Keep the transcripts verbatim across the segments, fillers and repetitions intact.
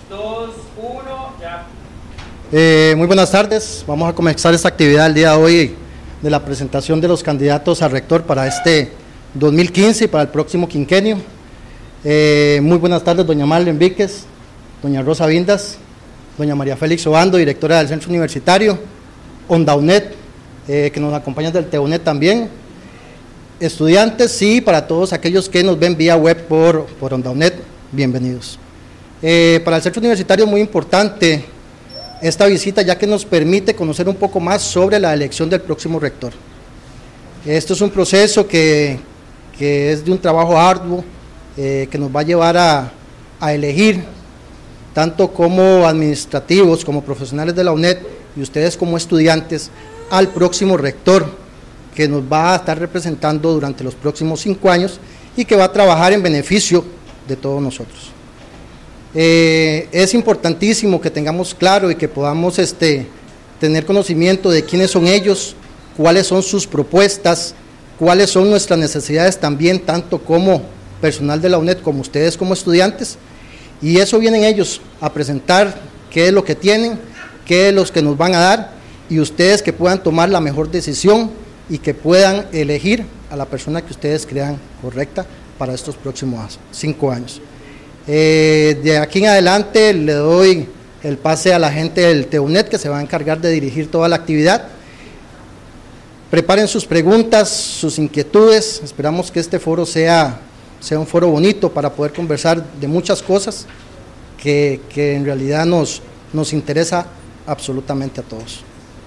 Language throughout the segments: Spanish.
dos, uno, ya. Eh, muy buenas tardes, vamos a comenzar esta actividad el día de hoy de la presentación de los candidatos a rector para este dos mil quince y para el próximo quinquenio. Eh, muy buenas tardes, doña Marlene Víquez, doña Rosa Vindas, doña María Félix Obando, directora del Centro Universitario, ONDAUNET, eh, que nos acompañan del TEUNET también, estudiantes y para todos aquellos que nos ven vía web por, por ONDAUNET, bienvenidos. Eh, para el Centro Universitario es muy importante esta visita, ya que nos permite conocer un poco más sobre la elección del próximo rector. Esto es un proceso que, que es de un trabajo arduo, eh, que nos va a llevar a, a elegir, tanto como administrativos, como profesionales de la UNED, y ustedes como estudiantes, al próximo rector, que nos va a estar representando durante los próximos cinco años, y que va a trabajar en beneficio de todos nosotros. Eh, es importantísimo que tengamos claro y que podamos este, tener conocimiento de quiénes son ellos, cuáles son sus propuestas, cuáles son nuestras necesidades también, tanto como personal de la UNED como ustedes como estudiantes, y eso vienen ellos a presentar qué es lo que tienen, qué es lo que nos van a dar, y ustedes que puedan tomar la mejor decisión y que puedan elegir a la persona que ustedes crean correcta para estos próximos cinco años. Eh, de aquí en adelante le doy el pase a la gente del TEUNET, que se va a encargar de dirigir toda la actividad. Preparen sus preguntas, sus inquietudes, esperamos que este foro sea, sea un foro bonito para poder conversar de muchas cosas que, que en realidad nos, nos interesa absolutamente a todos.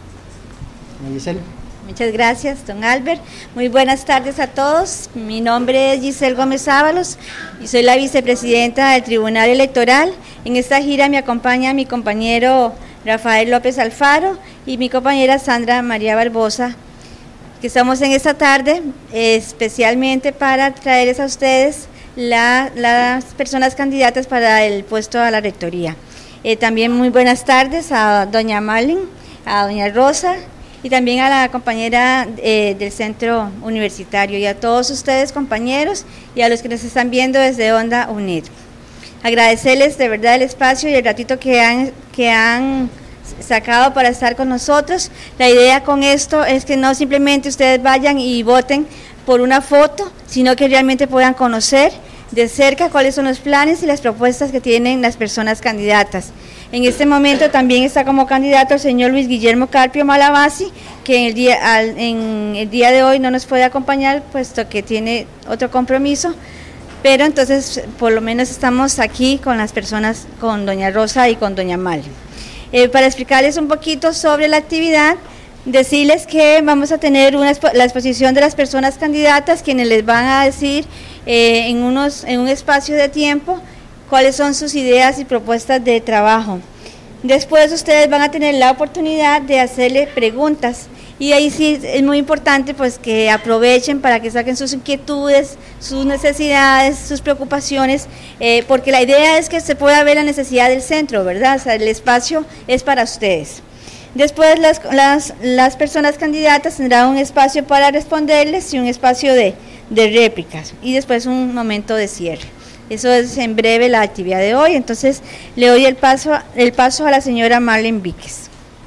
Giselle. Muchas gracias, don Albert. Muy buenas tardes a todos. Mi nombre es Giselle Gómez Ábalos y soy la vicepresidenta del Tribunal Electoral. En esta gira me acompaña mi compañero Rafael López Alfaro y mi compañera Sandra María Barbosa, que estamos en esta tarde eh, especialmente para traerles a ustedes la, las personas candidatas para el puesto a la rectoría. Eh, también muy buenas tardes a doña Marlene, a doña Rosa, y también a la compañera eh, del Centro Universitario, y a todos ustedes compañeros, y a los que nos están viendo desde Onda UNED. Agradecerles de verdad el espacio y el ratito que han, que han sacado para estar con nosotros. La idea con esto es que no simplemente ustedes vayan y voten por una foto, sino que realmente puedan conocer de cerca cuáles son los planes y las propuestas que tienen las personas candidatas. En este momento también está como candidato el señor Luis Guillermo Carpio Malabasi, que en el día, al, en el día de hoy no nos puede acompañar, puesto que tiene otro compromiso, pero entonces por lo menos estamos aquí con las personas, con doña Rosa y con doña Mal. Eh, para explicarles un poquito sobre la actividad, decirles que vamos a tener una expo la exposición de las personas candidatas, quienes les van a decir eh, en, unos, en un espacio de tiempo cuáles son sus ideas y propuestas de trabajo. Después ustedes van a tener la oportunidad de hacerle preguntas, y ahí sí es muy importante pues que aprovechen para que saquen sus inquietudes, sus necesidades, sus preocupaciones, eh, porque la idea es que se pueda ver la necesidad del centro, ¿verdad? O sea, el espacio es para ustedes. Después las, las, las personas candidatas tendrán un espacio para responderles y un espacio de, de réplicas, y después un momento de cierre. Eso es en breve la actividad de hoy. Entonces le doy el paso, el paso a la señora Marlene Víquez.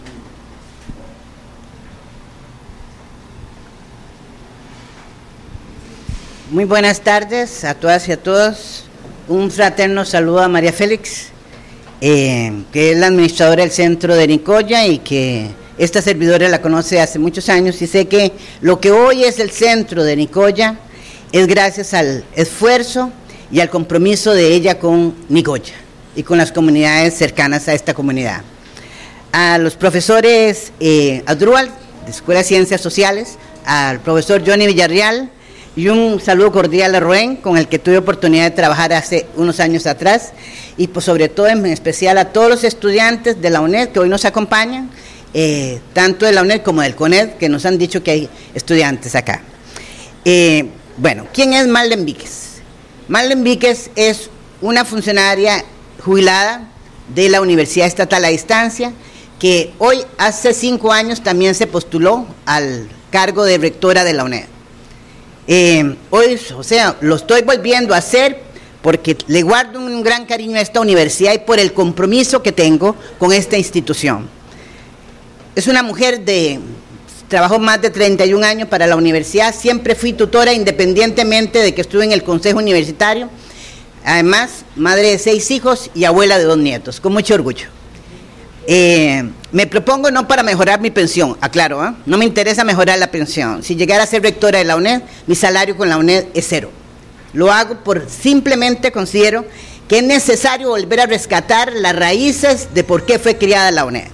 Muy buenas tardes a todas y a todos. Un fraterno saludo a María Félix, eh, que es la administradora del centro de Nicoya y que esta servidora la conoce hace muchos años, y sé que lo que hoy es el centro de Nicoya es gracias al esfuerzo y al compromiso de ella con Nicoya y con las comunidades cercanas a esta comunidad. A los profesores eh, Adrual, de Escuela de Ciencias Sociales, al profesor Johnny Villarreal, y un saludo cordial a Rubén, con el que tuve oportunidad de trabajar hace unos años atrás, y pues sobre todo en especial a todos los estudiantes de la UNED que hoy nos acompañan, eh, tanto de la UNED como del CONED, que nos han dicho que hay estudiantes acá. Eh, bueno, ¿quién es Marlene Víquez? Marlene Víquez es una funcionaria jubilada de la Universidad Estatal a Distancia, que hoy hace cinco años también se postuló al cargo de rectora de la UNED. Eh, hoy, o sea, lo estoy volviendo a hacer porque le guardo un gran cariño a esta universidad y por el compromiso que tengo con esta institución. Es una mujer de, trabajó más de treinta y un años para la universidad, siempre fui tutora independientemente de que estuve en el consejo universitario, además madre de seis hijos y abuela de dos nietos, con mucho orgullo. Eh, me propongo no para mejorar mi pensión, aclaro, ¿eh? No me interesa mejorar la pensión. Si llegara a ser rectora de la UNED, mi salario con la UNED es cero. Lo hago por simplemente considero que es necesario volver a rescatar las raíces de por qué fue creada la UNED.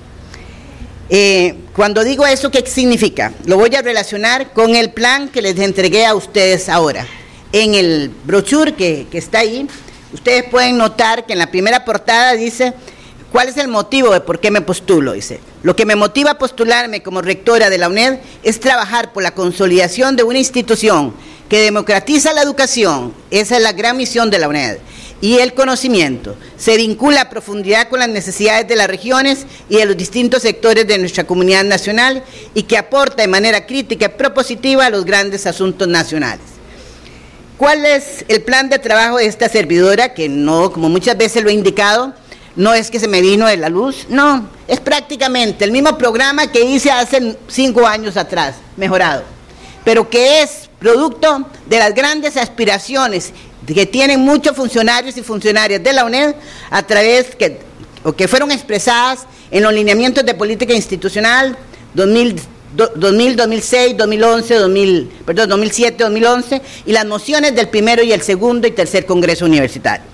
Eh, cuando digo eso, ¿qué significa? Lo voy a relacionar con el plan que les entregué a ustedes ahora. En el brochure que, que está ahí, ustedes pueden notar que en la primera portada dice, ¿cuál es el motivo de por qué me postulo? Dice, lo que me motiva a postularme como rectora de la UNED es trabajar por la consolidación de una institución que democratiza la educación, esa es la gran misión de la UNED, y el conocimiento, se vincula a profundidad con las necesidades de las regiones y de los distintos sectores de nuestra comunidad nacional y que aporta de manera crítica y propositiva a los grandes asuntos nacionales. ¿Cuál es el plan de trabajo de esta servidora? Que no, como muchas veces lo he indicado, no es que se me vino de la luz, no, es prácticamente el mismo programa que hice hace cinco años atrás, mejorado, pero que es producto de las grandes aspiraciones que tienen muchos funcionarios y funcionarias de la UNED a través que, o que fueron expresadas en los lineamientos de política institucional dos mil, dos mil, dos mil seis, dos mil once, dos mil, perdón, dos mil siete, dos mil once y las mociones del primero y el segundo y tercer Congreso Universitario.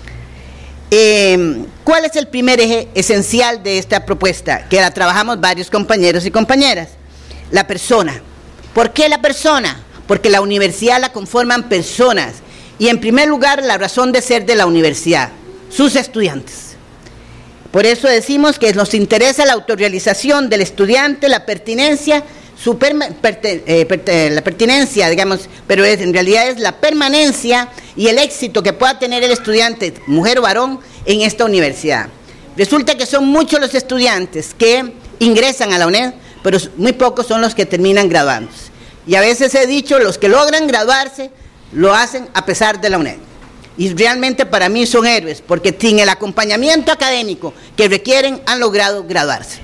Eh, ¿Cuál es el primer eje esencial de esta propuesta? Que la trabajamos varios compañeros y compañeras. La persona. ¿Por qué la persona? Porque la universidad la conforman personas y en primer lugar la razón de ser de la universidad, sus estudiantes. Por eso decimos que nos interesa la autorrealización del estudiante, la pertinencia, su perma, perte, eh, perte, la pertinencia, digamos, pero es, en realidad es la permanencia y el éxito que pueda tener el estudiante, mujer o varón, en esta universidad. Resulta que son muchos los estudiantes que ingresan a la UNED, pero muy pocos son los que terminan graduándose. Y a veces he dicho, los que logran graduarse, lo hacen a pesar de la UNED. Y realmente para mí son héroes, porque sin el acompañamiento académico que requieren, han logrado graduarse.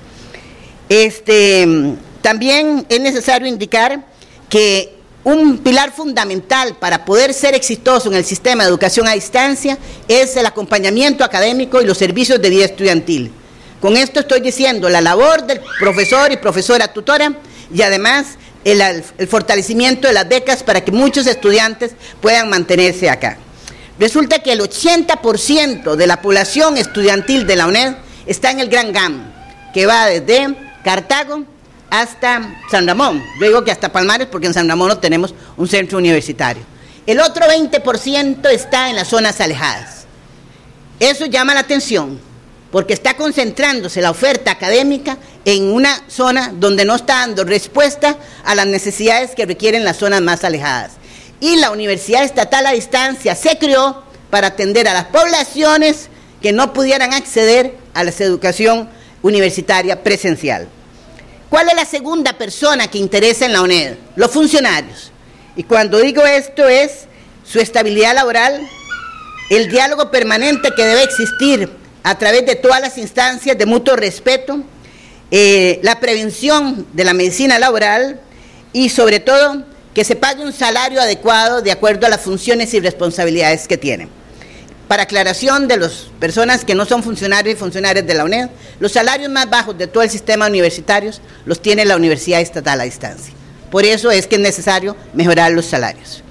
Este, también es necesario indicar que un pilar fundamental para poder ser exitoso en el sistema de educación a distancia es el acompañamiento académico y los servicios de vida estudiantil. Con esto estoy diciendo la labor del profesor y profesora tutora y además el, el fortalecimiento de las becas para que muchos estudiantes puedan mantenerse acá. Resulta que el ochenta por ciento de la población estudiantil de la UNED está en el Gran G A M, que va desde Cartago hasta San Ramón. Yo digo que hasta Palmares porque en San Ramón no tenemos un centro universitario. El otro veinte por ciento está en las zonas alejadas. Eso llama la atención, porque está concentrándose la oferta académica en una zona donde no está dando respuesta a las necesidades que requieren las zonas más alejadas. Y la Universidad Estatal a Distancia se creó para atender a las poblaciones que no pudieran acceder a la educación universitaria presencial. ¿Cuál es la segunda persona que interesa en la UNED? Los funcionarios. Y cuando digo esto es su estabilidad laboral, el diálogo permanente que debe existir a través de todas las instancias de mutuo respeto, eh, la prevención de la medicina laboral y sobre todo que se pague un salario adecuado de acuerdo a las funciones y responsabilidades que tienen. Para aclaración de las personas que no son funcionarios y funcionarias de la UNED, los salarios más bajos de todo el sistema universitario los tiene la Universidad Estatal a Distancia. Por eso es que es necesario mejorar los salarios.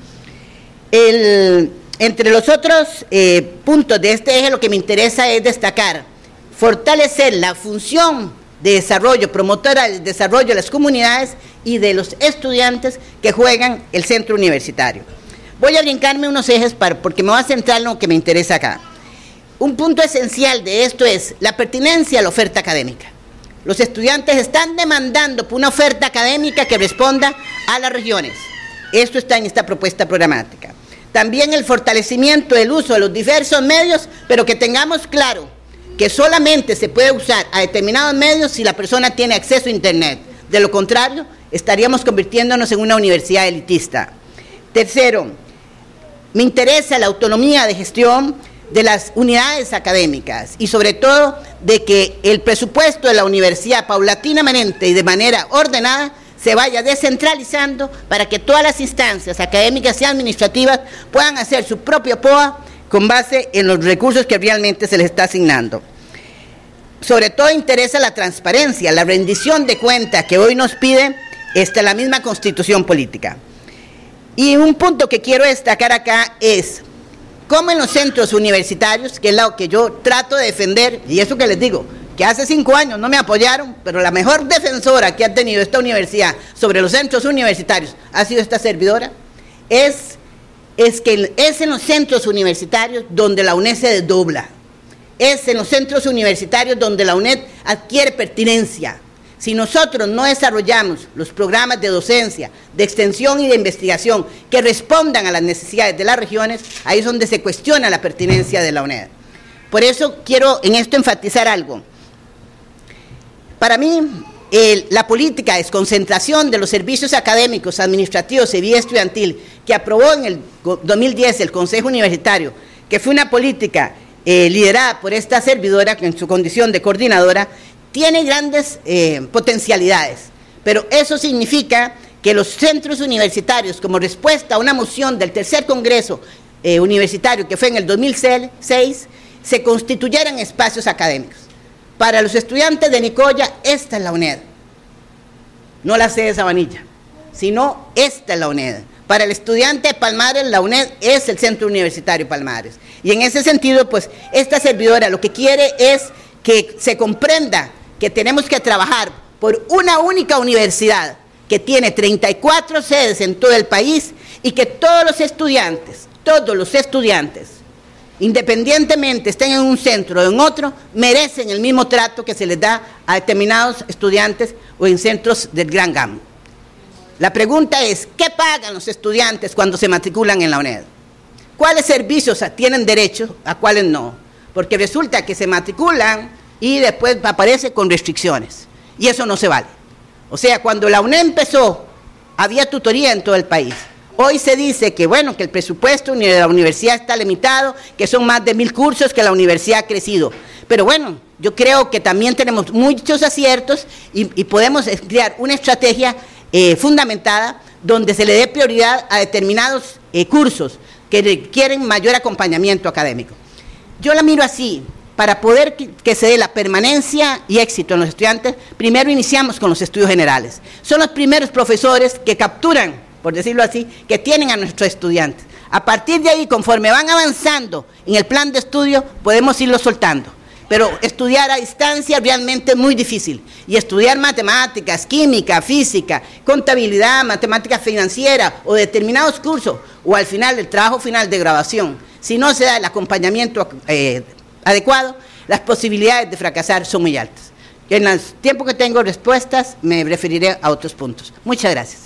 El... Entre los otros eh, puntos de este eje, lo que me interesa es destacar, fortalecer la función de desarrollo, promotora del desarrollo de las comunidades y de los estudiantes que juegan el centro universitario. Voy a brincarme unos ejes para, porque me voy a centrar en lo que me interesa acá. Un punto esencial de esto es la pertinencia a la oferta académica. Los estudiantes están demandando por una oferta académica que responda a las regiones. Esto está en esta propuesta programática. También el fortalecimiento del uso de los diversos medios, pero que tengamos claro que solamente se puede usar a determinados medios si la persona tiene acceso a Internet. De lo contrario, estaríamos convirtiéndonos en una universidad elitista. Tercero, me interesa la autonomía de gestión de las unidades académicas y sobre todo de que el presupuesto de la universidad paulatinamente y de manera ordenada se vaya descentralizando para que todas las instancias académicas y administrativas puedan hacer su propio P O A con base en los recursos que realmente se les está asignando. Sobre todo interesa la transparencia, la rendición de cuentas que hoy nos pide esta, la misma Constitución política. Y un punto que quiero destacar acá es cómo en los centros universitarios, que es lo que yo trato de defender, y eso que les digo, que hace cinco años no me apoyaron, pero la mejor defensora que ha tenido esta universidad sobre los centros universitarios ha sido esta servidora, es, es que es en los centros universitarios donde la UNED se desdobla, es en los centros universitarios donde la UNED adquiere pertinencia. Si nosotros no desarrollamos los programas de docencia, de extensión y de investigación que respondan a las necesidades de las regiones, ahí es donde se cuestiona la pertinencia de la UNED. Por eso quiero en esto enfatizar algo. Para mí, el, la política de desconcentración de los servicios académicos, administrativos y vida estudiantil que aprobó en el dos mil diez el Consejo Universitario, que fue una política eh, liderada por esta servidora en su condición de coordinadora, tiene grandes eh, potencialidades, pero eso significa que los centros universitarios, como respuesta a una moción del tercer Congreso eh, Universitario, que fue en el dos mil seis, se constituyeran espacios académicos. Para los estudiantes de Nicoya, esta es la UNED, no la sede de Sabanilla, sino esta es la UNED. Para el estudiante de Palmares, la UNED es el Centro Universitario Palmares. Y en ese sentido, pues, esta servidora lo que quiere es que se comprenda que tenemos que trabajar por una única universidad que tiene treinta y cuatro sedes en todo el país y que todos los estudiantes, todos los estudiantes, independientemente estén en un centro o en otro, merecen el mismo trato que se les da a determinados estudiantes o en centros del Gran Gamo. La pregunta es, ¿qué pagan los estudiantes cuando se matriculan en la UNED? ¿Cuáles servicios tienen derecho, a cuáles no? Porque resulta que se matriculan y después aparece con restricciones, y eso no se vale. O sea, cuando la UNED empezó, había tutoría en todo el país. Hoy se dice que, bueno, que el presupuesto de la universidad está limitado, que son más de mil cursos, que la universidad ha crecido. Pero bueno, yo creo que también tenemos muchos aciertos y, y podemos crear una estrategia eh, fundamentada donde se le dé prioridad a determinados eh, cursos que requieren mayor acompañamiento académico. Yo la miro así. Para poder que, que se dé la permanencia y éxito en los estudiantes, primero iniciamos con los estudios generales. Son los primeros profesores que capturan, por decirlo así, que tienen a nuestros estudiantes. A partir de ahí, conforme van avanzando en el plan de estudio, podemos irlos soltando. Pero estudiar a distancia realmente es muy difícil. Y estudiar matemáticas, química, física, contabilidad, matemáticas financieras o determinados cursos, o al final, el trabajo final de grabación, si no se da el acompañamiento eh, adecuado, las posibilidades de fracasar son muy altas. En el tiempo que tengo respuestas, me referiré a otros puntos. Muchas gracias.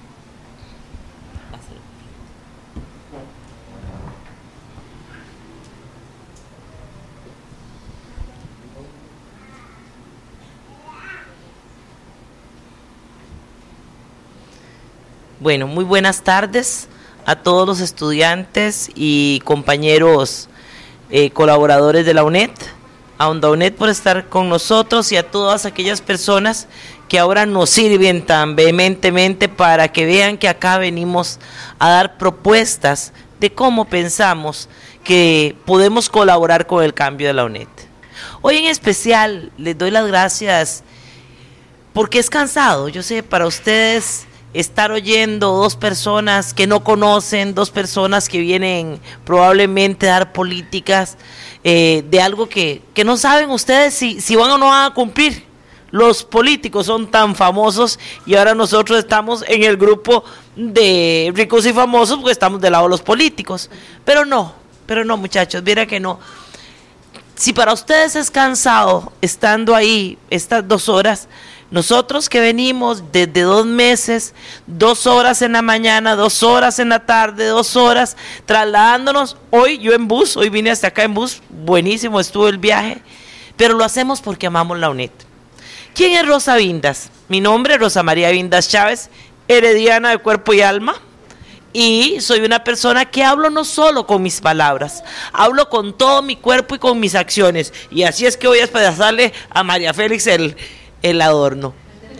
Bueno, muy buenas tardes a todos los estudiantes y compañeros Eh, colaboradores de la UNED, a Onda UNED por estar con nosotros y a todas aquellas personas que ahora nos sirven tan vehementemente para que vean que acá venimos a dar propuestas de cómo pensamos que podemos colaborar con el cambio de la UNED. Hoy en especial les doy las gracias porque es cansado, yo sé, para ustedes estar oyendo dos personas que no conocen, dos personas que vienen probablemente a dar políticas eh, de algo que, que no saben ustedes si, si van o no van a cumplir. Los políticos son tan famosos y ahora nosotros estamos en el grupo de ricos y famosos porque estamos del lado de los políticos. Pero no, pero no muchachos, mira que no. Si para ustedes es cansado estando ahí estas dos horas, nosotros que venimos desde dos meses, dos horas en la mañana, dos horas en la tarde, dos horas trasladándonos, hoy yo en bus, hoy vine hasta acá en bus, buenísimo estuvo el viaje, pero lo hacemos porque amamos la UNED. ¿Quién es Rosa Vindas? Mi nombre es Rosa María Vindas Chávez, herediana de cuerpo y alma, Y soy una persona que hablo no solo con mis palabras, hablo con todo mi cuerpo y con mis acciones. Y así es que voy a despedazarle a María Félix el, el adorno.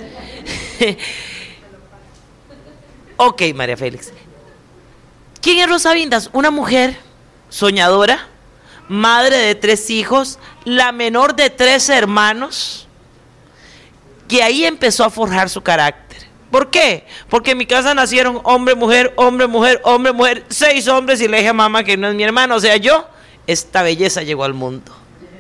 Ok, María Félix. ¿Quién es Rosa Vindas? Una mujer soñadora, madre de tres hijos, la menor de tres hermanos, que ahí empezó a forjar su carácter. ¿Por qué? Porque en mi casa nacieron hombre, mujer, hombre, mujer, hombre, mujer, seis hombres, y le dije a mamá que no es mi hermano, o sea, yo, esta belleza llegó al mundo.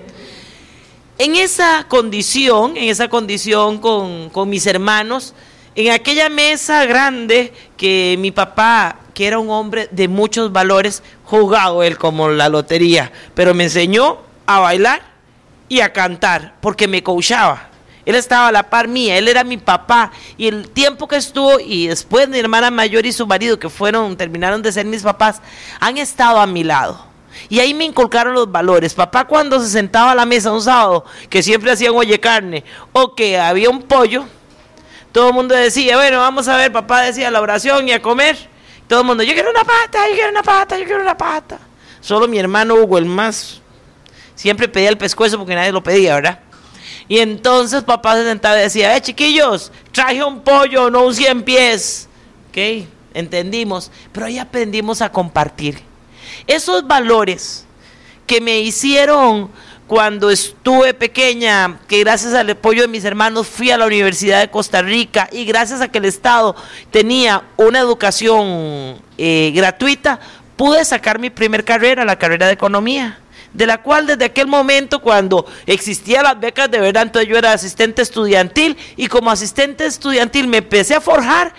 En esa condición, en esa condición con, con mis hermanos, en aquella mesa grande que mi papá, que era un hombre de muchos valores, jugado él como la lotería, pero me enseñó a bailar y a cantar, porque me coachaba. Él estaba a la par mía, él era mi papá, y el tiempo que estuvo, y después mi hermana mayor y su marido, que fueron, terminaron de ser mis papás, han estado a mi lado. Y ahí me inculcaron los valores. Papá, cuando se sentaba a la mesa un sábado, que siempre hacían oye carne, o que había un pollo, todo el mundo decía, bueno, vamos a ver, papá decía la oración y a comer. Todo el mundo, yo quiero una pata, yo quiero una pata, yo quiero una pata. Solo mi hermano Hugo, el más, siempre pedía el pescuezo porque nadie lo pedía, ¿verdad? Y entonces papá se sentaba y decía, eh, chiquillos, traje un pollo, no un cien pies. Ok, entendimos, pero ahí aprendimos a compartir. Esos valores que me hicieron cuando estuve pequeña, que gracias al apoyo de mis hermanos fui a la Universidad de Costa Rica, y gracias a que el Estado tenía una educación eh, gratuita, pude sacar mi primer carrera, la carrera de Economía, de la cual desde aquel momento, cuando existían las becas de verdad, entonces yo era asistente estudiantil, y como asistente estudiantil me empecé a forjar,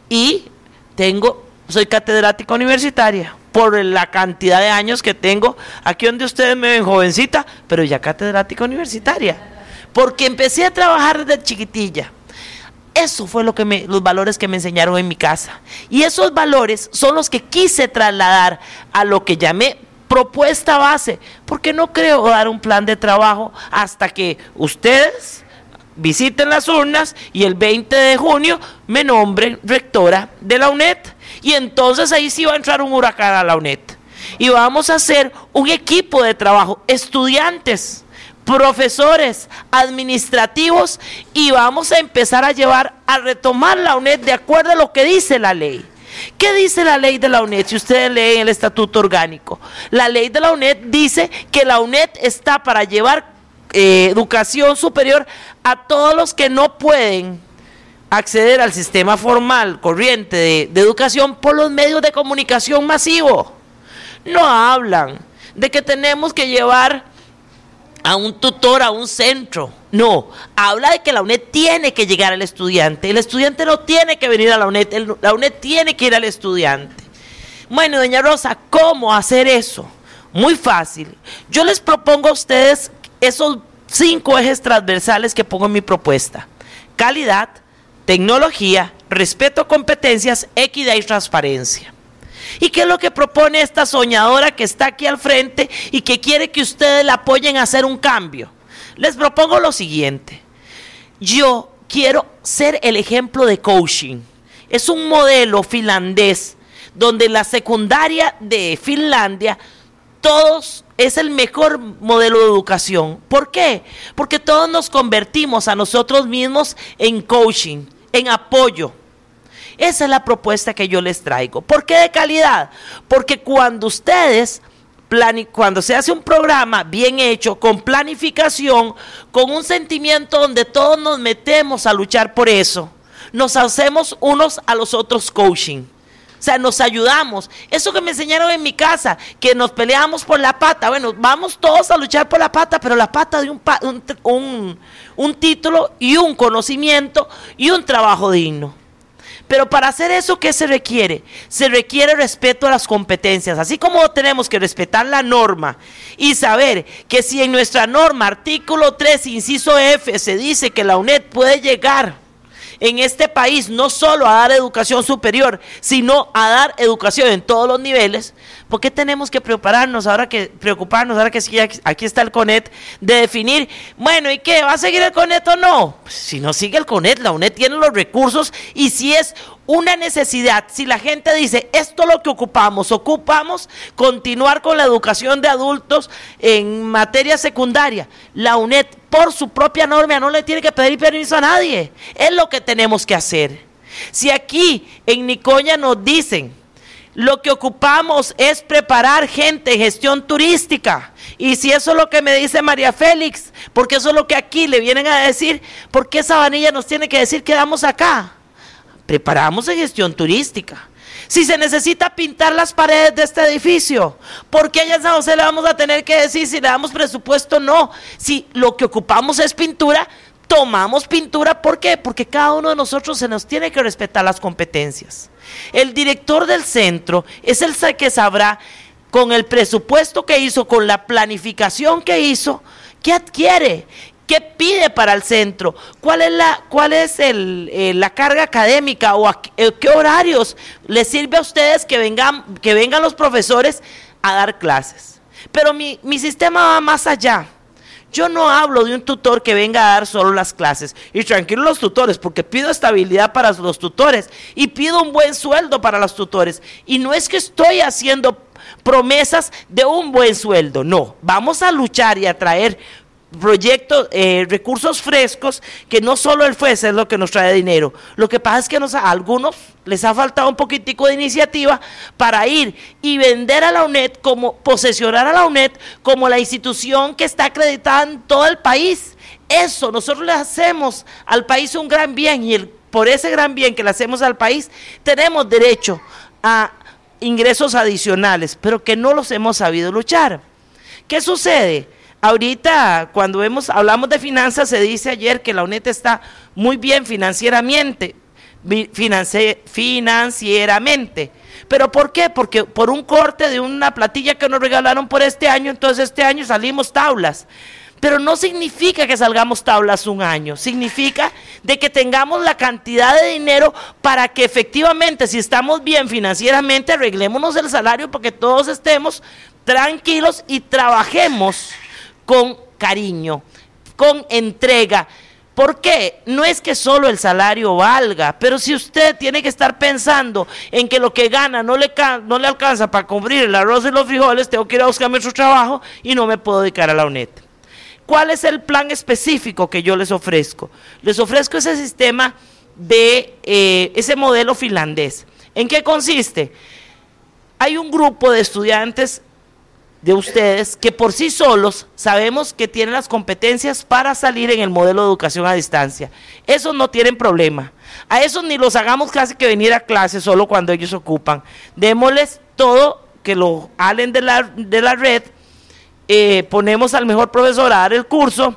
y tengo, soy catedrática universitaria, por la cantidad de años que tengo, aquí donde ustedes me ven jovencita, pero ya catedrática universitaria, porque empecé a trabajar desde chiquitilla. Eso fue lo que me, los valores que me enseñaron en mi casa, y esos valores son los que quise trasladar a lo que llamé propuesta base, porque no creo dar un plan de trabajo hasta que ustedes visiten las urnas y el veinte de junio me nombren rectora de la UNED, y entonces ahí sí va a entrar un huracán a la UNED, y vamos a hacer un equipo de trabajo, estudiantes, profesores, administrativos, y vamos a empezar a llevar a retomar la UNED de acuerdo a lo que dice la ley. ¿Qué dice la ley de la UNED? Si ustedes leen el estatuto orgánico, la ley de la UNED dice que la UNED está para llevar eh, educación superior a todos los que no pueden acceder al sistema formal corriente de, de educación por los medios de comunicación masivo. No hablan de que tenemos que llevar a un tutor a un centro, no, habla de que la UNED tiene que llegar al estudiante, el estudiante no tiene que venir a la UNED, el, la UNED tiene que ir al estudiante. Bueno, doña Rosa, ¿cómo hacer eso? Muy fácil, yo les propongo a ustedes esos cinco ejes transversales que pongo en mi propuesta: calidad, tecnología, respeto a competencias, equidad y transparencia. ¿Y qué es lo que propone esta soñadora que está aquí al frente y que quiere que ustedes la apoyen a hacer un cambio? Les propongo lo siguiente: yo quiero ser el ejemplo de coaching. Es un modelo finlandés donde la secundaria de Finlandia todos es el mejor modelo de educación. ¿Por qué? Porque todos nos convertimos a nosotros mismos en coaching, en apoyo. Esa es la propuesta que yo les traigo. ¿Por qué de calidad? Porque cuando ustedes, cuando se hace un programa bien hecho, con planificación, con un sentimiento donde todos nos metemos a luchar por eso, nos hacemos unos a los otros coaching. O sea, nos ayudamos. Eso que me enseñaron en mi casa, que nos peleamos por la pata. Bueno, vamos todos a luchar por la pata, pero la pata de un, un, un, un título y un conocimiento y un trabajo digno. Pero para hacer eso, ¿qué se requiere? Se requiere respeto a las competencias. Así como tenemos que respetar la norma y saber que si en nuestra norma, artículo tres, inciso F, se dice que la UNED puede llegar en este país, no solo a dar educación superior, sino a dar educación en todos los niveles, ¿por qué tenemos que prepararnos ahora que, preocuparnos ahora que sí, aquí está el CONET, de definir, bueno, ¿y qué? ¿Va a seguir el CONET o no? Pues si no sigue el CONET, la UNED tiene los recursos, y si es una necesidad, si la gente dice, esto es lo que ocupamos, ocupamos continuar con la educación de adultos en materia secundaria, la UNED por su propia norma no le tiene que pedir permiso a nadie, es lo que tenemos que hacer. Si aquí en Nicoya nos dicen, lo que ocupamos es preparar gente en gestión turística, y si eso es lo que me dice María Félix, porque eso es lo que aquí le vienen a decir, ¿por qué Sabanilla nos tiene que decir quedamos acá? Preparamos en gestión turística. Si se necesita pintar las paredes de este edificio, ¿por qué allá en San José le vamos a tener que decir si le damos presupuesto? No, si lo que ocupamos es pintura, tomamos pintura. ¿Por qué? Porque cada uno de nosotros se nos tiene que respetar las competencias. El director del centro es el que sabrá, con el presupuesto que hizo, con la planificación que hizo, qué adquiere, qué pide para el centro, cuál es la, cuál es el, eh, la carga académica, o a, eh, qué horarios les sirve a ustedes que vengan, que vengan los profesores a dar clases. Pero mi, mi sistema va más allá. Yo no hablo de un tutor que venga a dar solo las clases, y tranquilos los tutores, porque pido estabilidad para los tutores, y pido un buen sueldo para los tutores, y no es que estoy haciendo promesas de un buen sueldo, no, vamos a luchar y a traer proyectos, eh, recursos frescos, que no solo el F U E S es lo que nos trae dinero. Lo que pasa es que nos, a algunos les ha faltado un poquitico de iniciativa para ir y vender a la UNED, como posesionar a la UNED como la institución que está acreditada en todo el país. Eso, nosotros le hacemos al país un gran bien, y el, por ese gran bien que le hacemos al país, tenemos derecho a ingresos adicionales, pero que no los hemos sabido luchar. ¿Qué sucede? Ahorita, cuando vemos, hablamos de finanzas, se dice ayer que la UNED está muy bien financieramente, financi financieramente. ¿Pero por qué? Porque por un corte de una platilla que nos regalaron por este año, entonces este año salimos tablas. Pero no significa que salgamos tablas un año, significa de que tengamos la cantidad de dinero para que efectivamente, si estamos bien financieramente, arreglémonos el salario para que todos estemos tranquilos y trabajemos con cariño, con entrega. ¿Por qué? No es que solo el salario valga, pero si usted tiene que estar pensando en que lo que gana no le, no le alcanza para cubrir el arroz y los frijoles, tengo que ir a buscarme otro trabajo y no me puedo dedicar a la UNED. ¿Cuál es el plan específico que yo les ofrezco? Les ofrezco ese sistema de, eh, ese modelo finlandés. ¿En qué consiste? Hay un grupo de estudiantes de ustedes que por sí solos sabemos que tienen las competencias para salir en el modelo de educación a distancia. Esos no tienen problema. A esos ni los hagamos casi que venir a clase solo cuando ellos ocupan. Démosles todo, que lo halen de la, de la red, eh, ponemos al mejor profesor a dar el curso,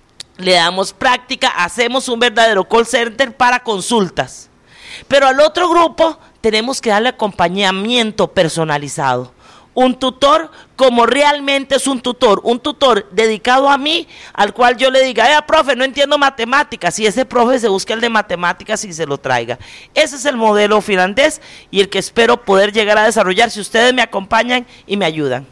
le damos práctica, hacemos un verdadero call center para consultas. Pero al otro grupo tenemos que darle acompañamiento personalizado. Un tutor como realmente es un tutor, un tutor dedicado a mí, al cual yo le diga, eh, profe, no entiendo matemáticas, y ese profe se busca el de matemáticas y se lo traiga. Ese es el modelo finlandés y el que espero poder llegar a desarrollar si ustedes me acompañan y me ayudan.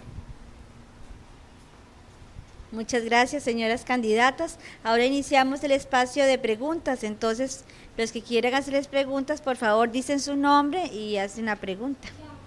Muchas gracias, señoras candidatas. Ahora iniciamos el espacio de preguntas, entonces los que quieran hacerles preguntas, por favor, dicen su nombre y hacen una pregunta.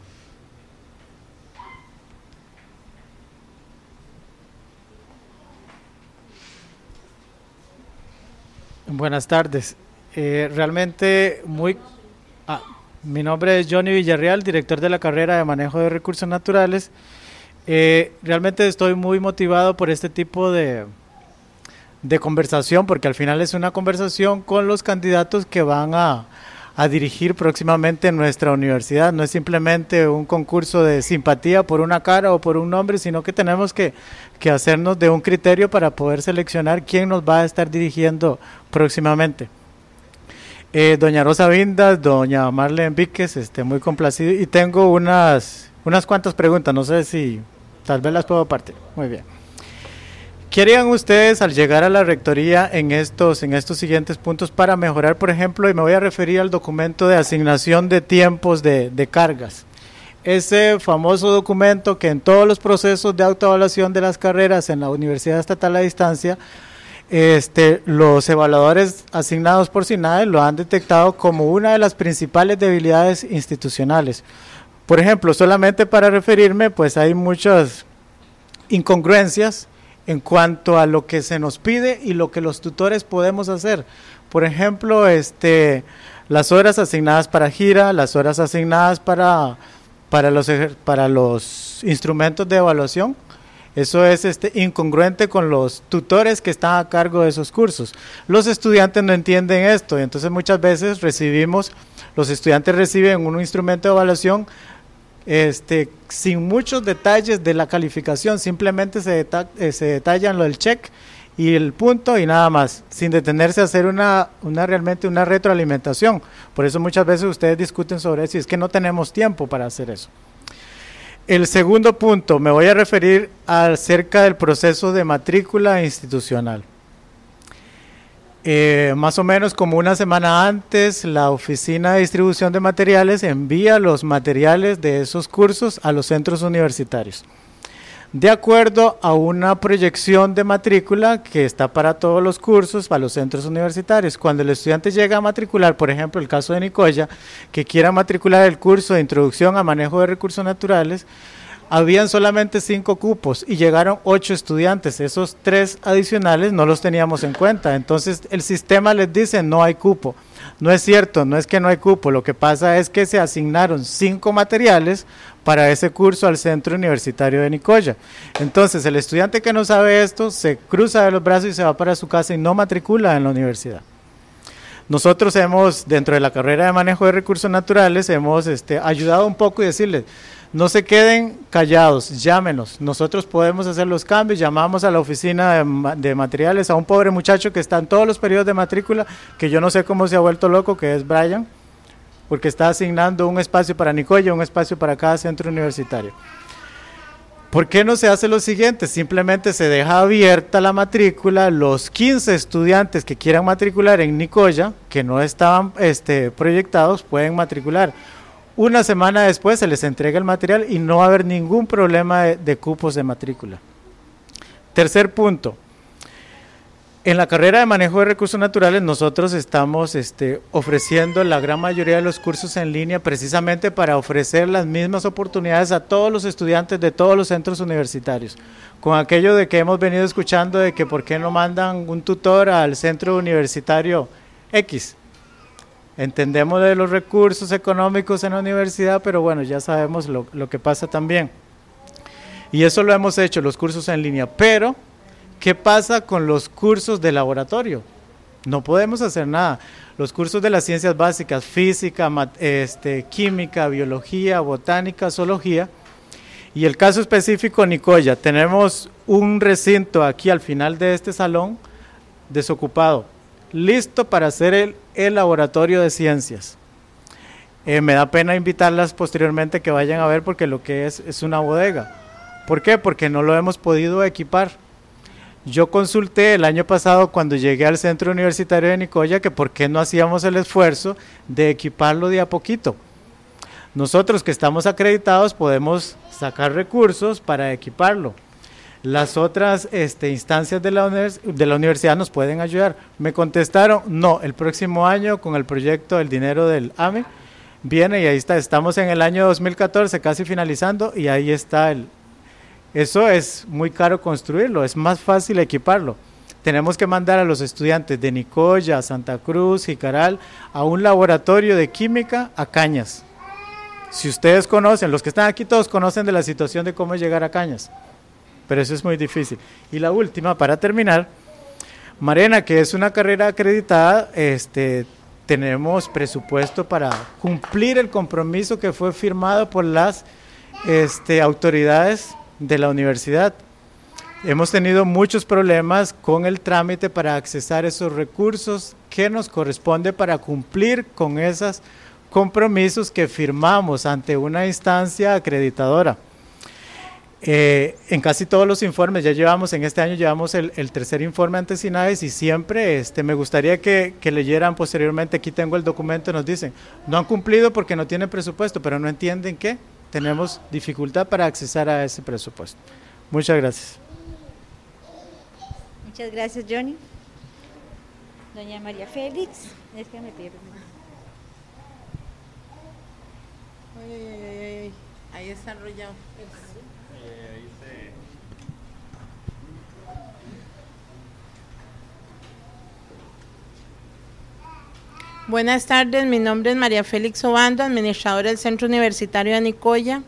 Buenas tardes. Eh, realmente muy... Ah, mi nombre es Johnny Villarreal, director de la carrera de Manejo de Recursos Naturales. Eh, realmente estoy muy motivado por este tipo de, de conversación, porque al final es una conversación con los candidatos que van a, a dirigir próximamente nuestra universidad. No es simplemente un concurso de simpatía por una cara o por un nombre, sino que tenemos que, que hacernos de un criterio para poder seleccionar quién nos va a estar dirigiendo próximamente. Eh, doña Rosa Vindas, doña Marlene Víquez, este, muy complacido, y tengo unas, unas cuantas preguntas, no sé si tal vez las puedo partir. Muy bien. ¿Qué harían ustedes al llegar a la rectoría en estos, en estos siguientes puntos para mejorar, por ejemplo, y me voy a referir al documento de asignación de tiempos de, de cargas? Ese famoso documento que en todos los procesos de autoevaluación de las carreras en la Universidad Estatal a Distancia, este, los evaluadores asignados por SINAE lo han detectado como una de las principales debilidades institucionales. Por ejemplo, solamente para referirme, pues hay muchas incongruencias en cuanto a lo que se nos pide y lo que los tutores podemos hacer. Por ejemplo, este, las horas asignadas para gira, las horas asignadas para, para, los, para los instrumentos de evaluación, eso es este, incongruente con los tutores que están a cargo de esos cursos. Los estudiantes no entienden esto, y entonces muchas veces recibimos, los estudiantes reciben un instrumento de evaluación Este, sin muchos detalles de la calificación, simplemente se, deta eh, se detallan lo del check y el punto y nada más, sin detenerse a hacer una, una realmente una retroalimentación. Por eso muchas veces ustedes discuten sobre eso y es que no tenemos tiempo para hacer eso. El segundo punto, me voy a referir acerca del proceso de matrícula institucional. Eh, más o menos como una semana antes, la Oficina de Distribución de Materiales envía los materiales de esos cursos a los centros universitarios, de acuerdo a una proyección de matrícula que está para todos los cursos, para los centros universitarios. Cuando el estudiante llega a matricular, por ejemplo, el caso de Nicoya, que quiera matricular el curso de Introducción a Manejo de Recursos Naturales, habían solamente cinco cupos y llegaron ocho estudiantes, esos tres adicionales no los teníamos en cuenta, entonces el sistema les dice no hay cupo. No es cierto, no es que no hay cupo, lo que pasa es que se asignaron cinco materiales para ese curso al Centro Universitario de Nicoya. Entonces el estudiante que no sabe esto se cruza de los brazos y se va para su casa y no matricula en la universidad. Nosotros hemos, dentro de la carrera de manejo de recursos naturales, hemos este, ayudado un poco y decirles, no se queden callados, llámenos, nosotros podemos hacer los cambios. Llamamos a la oficina de, de materiales a un pobre muchacho que está en todos los periodos de matrícula, que yo no sé cómo se ha vuelto loco, que es Brian, porque está asignando un espacio para Nicoya, un espacio para cada centro universitario. ¿Por qué no se hace lo siguiente? Simplemente se deja abierta la matrícula, los quince estudiantes que quieran matricular en Nicoya, que no estaban este, proyectados, pueden matricular. Una semana después se les entrega el material y no va a haber ningún problema de, de cupos de matrícula. Tercer punto, en la carrera de manejo de recursos naturales nosotros estamos este, ofreciendo la gran mayoría de los cursos en línea precisamente para ofrecer las mismas oportunidades a todos los estudiantes de todos los centros universitarios. Con aquello de que hemos venido escuchando de que por qué no mandan un tutor al centro universitario X. Entendemos de los recursos económicos en la universidad, pero bueno, ya sabemos lo, lo que pasa también. Y eso lo hemos hecho, los cursos en línea. Pero, ¿qué pasa con los cursos de laboratorio? No podemos hacer nada. Los cursos de las ciencias básicas, física, mat, este, química, biología, botánica, zoología. Y el caso específico, Nicoya, tenemos un recinto aquí al final de este salón desocupado, listo para hacer el, el laboratorio de ciencias. Eh, me da pena invitarlas posteriormente que vayan a ver porque lo que es es una bodega. ¿Por qué? Porque no lo hemos podido equipar. Yo consulté el año pasado cuando llegué al Centro Universitario de Nicoya que por qué no hacíamos el esfuerzo de equiparlo de a poquito. Nosotros que estamos acreditados podemos sacar recursos para equiparlo. Las otras este, instancias de la, univers de la universidad nos pueden ayudar. Me contestaron, no, el próximo año con el proyecto del dinero del A M E viene y ahí está, estamos en el año dos mil catorce casi finalizando y ahí está el... Eso es muy caro construirlo, es más fácil equiparlo. Tenemos que mandar a los estudiantes de Nicoya, Santa Cruz, Jicaral, a un laboratorio de química a Cañas. Si ustedes conocen, los que están aquí todos conocen de la situación de cómo llegar a Cañas. Pero eso es muy difícil. Y la última, para terminar, Marena, que es una carrera acreditada, este, tenemos presupuesto para cumplir el compromiso que fue firmado por las este, autoridades de la universidad. Hemos tenido muchos problemas con el trámite para accesar esos recursos que nos corresponde para cumplir con esos compromisos que firmamos ante una instancia acreditadora. Eh, en casi todos los informes, ya llevamos, en este año llevamos el, el tercer informe ante SINAES y siempre este, me gustaría que, que leyeran posteriormente, aquí tengo el documento, nos dicen, no han cumplido porque no tienen presupuesto, pero no entienden que tenemos dificultad para accesar a ese presupuesto. Muchas gracias. Muchas gracias, Johnny. Doña María Félix, es que me pierdo. Ay, ay, ay, ay, ahí está enrollado. Buenas tardes, mi nombre es María Félix Obando, administradora del Centro Universitario de Nicoya.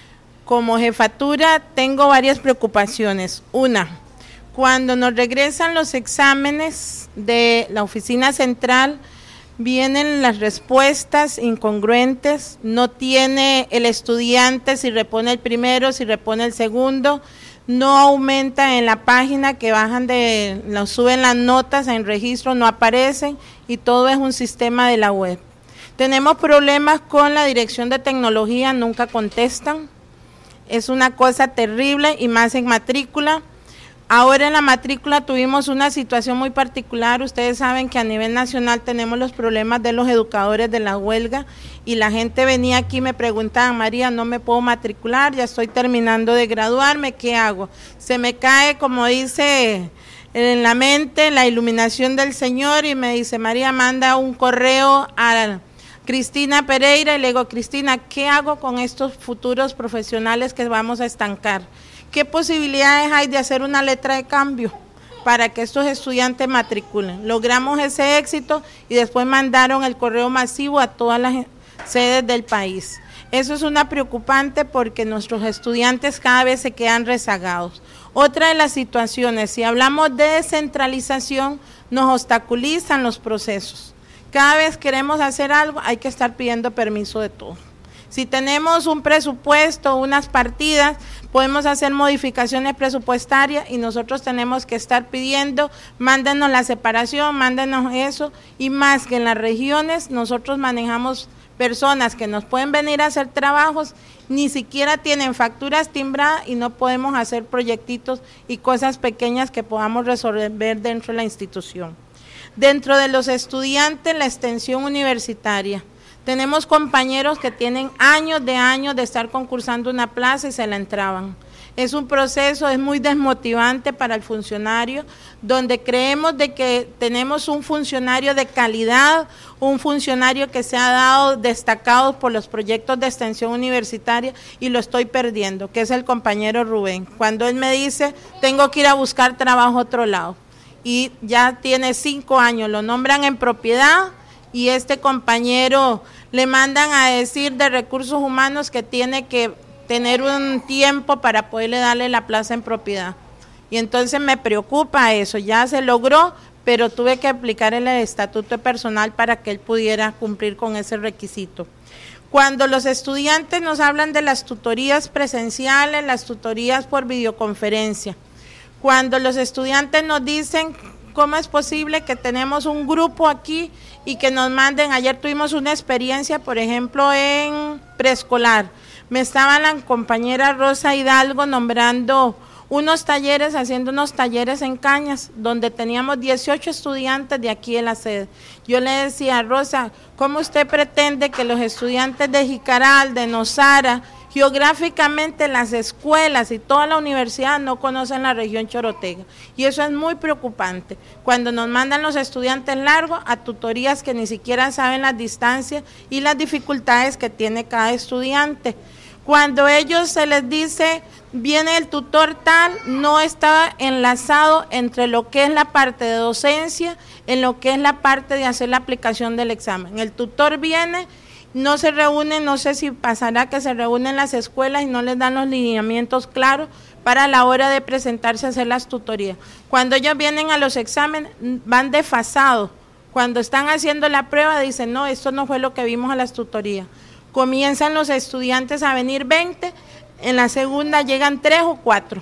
Como jefatura tengo varias preocupaciones. Una, cuando nos regresan los exámenes de la oficina central, vienen las respuestas incongruentes, no tiene el estudiante si repone el primero, si repone el segundo, no aumenta en la página que bajan de, nos suben las notas en registro, no aparecen y todo es un sistema de la web. Tenemos problemas con la dirección de tecnología, nunca contestan, es una cosa terrible y más en matrícula. Ahora en la matrícula tuvimos una situación muy particular, ustedes saben que a nivel nacional tenemos los problemas de los educadores de la huelga y la gente venía aquí y me preguntaban, María, no me puedo matricular, ya estoy terminando de graduarme, ¿qué hago? Se me cae, como dice en la mente, la iluminación del Señor y me dice, María, manda un correo a Cristina Pereira y le digo, Cristina, ¿qué hago con estos futuros profesionales que vamos a estancar? ¿Qué posibilidades hay de hacer una letra de cambio para que estos estudiantes matriculen? Logramos ese éxito y después mandaron el correo masivo a todas las sedes del país. Eso es una preocupante porque nuestros estudiantes cada vez se quedan rezagados. Otra de las situaciones, si hablamos de descentralización, nos obstaculizan los procesos. Cada vez queremos hacer algo, hay que estar pidiendo permiso de todo. Si tenemos un presupuesto, unas partidas, podemos hacer modificaciones presupuestarias y nosotros tenemos que estar pidiendo, mándenos la separación, mándenos eso, y más que en las regiones nosotros manejamos personas que nos pueden venir a hacer trabajos, ni siquiera tienen facturas timbradas y no podemos hacer proyectitos y cosas pequeñas que podamos resolver dentro de la institución. Dentro de los estudiantes, la extensión universitaria. Tenemos compañeros que tienen años de años de estar concursando una plaza y se la entraban. Es un proceso, es muy desmotivante para el funcionario, donde creemos de que tenemos un funcionario de calidad, un funcionario que se ha dado destacado por los proyectos de extensión universitaria y lo estoy perdiendo, que es el compañero Rubén. Cuando él me dice, tengo que ir a buscar trabajo a otro lado, y ya tiene cinco años, lo nombran en propiedad, y este compañero le mandan a decir de recursos humanos que tiene que tener un tiempo para poderle darle la plaza en propiedad. Y entonces me preocupa eso, ya se logró, pero tuve que aplicar el estatuto personal para que él pudiera cumplir con ese requisito. Cuando los estudiantes nos hablan de las tutorías presenciales, las tutorías por videoconferencia, cuando los estudiantes nos dicen, ¿cómo es posible que tenemos un grupo aquí y que nos manden? Ayer tuvimos una experiencia, por ejemplo, en preescolar. Me estaba la compañera Rosa Hidalgo nombrando unos talleres, haciendo unos talleres en Cañas, donde teníamos dieciocho estudiantes de aquí en la sede. Yo le decía, Rosa, ¿cómo usted pretende que los estudiantes de Jicaral, de Nosara, geográficamente las escuelas y toda la universidad no conocen la región chorotega? Y eso es muy preocupante, cuando nos mandan los estudiantes largos a tutorías que ni siquiera saben las distancias y las dificultades que tiene cada estudiante. Cuando ellos se les dice, viene el tutor tal, no está enlazado entre lo que es la parte de docencia, en lo que es la parte de hacer la aplicación del examen. El tutor viene, no se reúne, no sé si pasará que se reúnen las escuelas y no les dan los lineamientos claros para la hora de presentarse a hacer las tutorías. Cuando ellos vienen a los exámenes, van desfasados. Cuando están haciendo la prueba, dicen, no, esto no fue lo que vimos a las tutorías. Comienzan los estudiantes a venir veinte, en la segunda llegan tres o cuatro,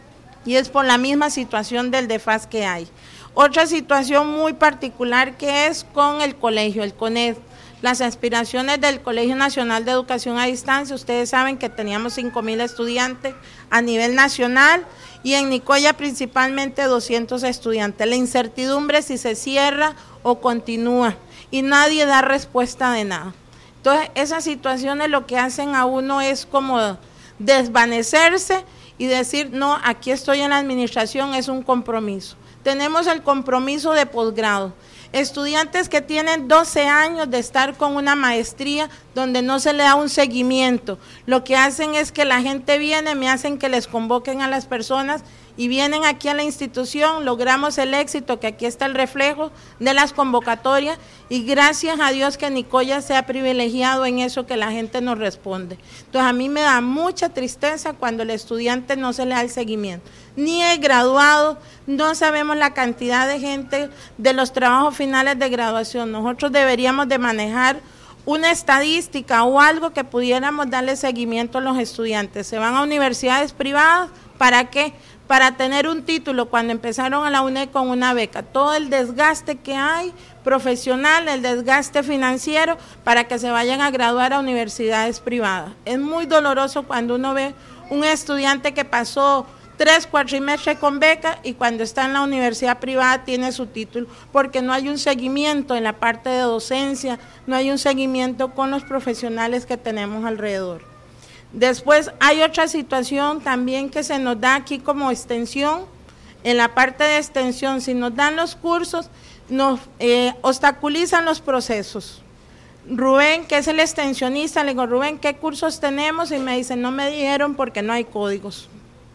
y es por la misma situación del desfaz que hay. Otra situación muy particular que es con el colegio, el CONED. las aspiraciones del Colegio Nacional de Educación a Distancia. Ustedes saben que teníamos cinco mil estudiantes a nivel nacional y en Nicoya principalmente doscientos estudiantes. La incertidumbre si se cierra o continúa y nadie da respuesta de nada. Entonces, esas situaciones lo que hacen a uno es como desvanecerse y decir, no, aquí estoy en la administración, es un compromiso. Tenemos el compromiso de posgrado. Estudiantes que tienen doce años de estar con una maestría donde no se le da un seguimiento. Lo que hacen es que la gente viene, me hacen que les convoquen a las personas y vienen aquí a la institución, logramos el éxito, que aquí está el reflejo de las convocatorias y gracias a Dios que Nicoya sea privilegiado en eso que la gente nos responde. Entonces a mí me da mucha tristeza cuando el estudiante no se le da el seguimiento, ni el graduado, no sabemos la cantidad de gente de los trabajos finales de graduación. Nosotros deberíamos de manejar una estadística o algo que pudiéramos darle seguimiento a los estudiantes. Se van a universidades privadas, ¿para qué? Para tener un título cuando empezaron a la UNED con una beca. Todo el desgaste que hay profesional, el desgaste financiero para que se vayan a graduar a universidades privadas. Es muy doloroso cuando uno ve un estudiante que pasó tres cuatrimestres con beca y cuando está en la universidad privada tiene su título, porque no hay un seguimiento en la parte de docencia, no hay un seguimiento con los profesionales que tenemos alrededor. Después hay otra situación también que se nos da aquí como extensión, en la parte de extensión, si nos dan los cursos, nos eh, obstaculizan los procesos. Rubén, que es el extensionista, le digo, Rubén, ¿qué cursos tenemos? Y me dicen, no me dijeron porque no hay códigos.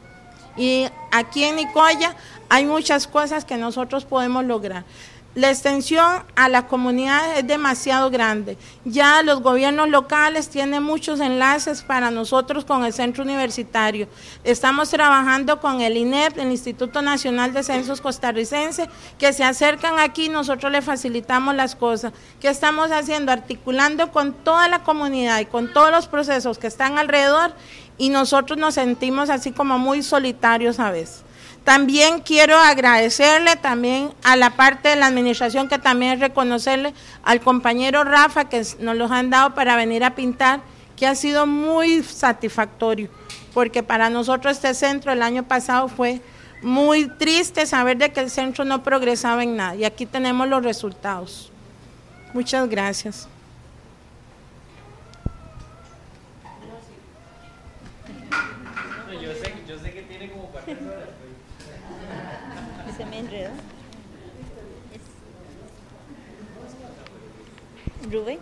Y aquí en Nicoya hay muchas cosas que nosotros podemos lograr. La extensión a la comunidad es demasiado grande. Ya los gobiernos locales tienen muchos enlaces para nosotros con el centro universitario. Estamos trabajando con el I N E P, el Instituto Nacional de Censos Costarricense, que se acercan aquí, nosotros les facilitamos las cosas. ¿Qué estamos haciendo? Articulando con toda la comunidad y con todos los procesos que están alrededor y nosotros nos sentimos así como muy solitarios a veces. También quiero agradecerle también a la parte de la administración, que también es reconocerle al compañero Rafa, que nos los han dado para venir a pintar, que ha sido muy satisfactorio, porque para nosotros este centro el año pasado fue muy triste saber de que el centro no progresaba en nada, y aquí tenemos los resultados. Muchas gracias. Yo sé, yo sé que tiene como cuatro horas. Se me enredó. Rubén.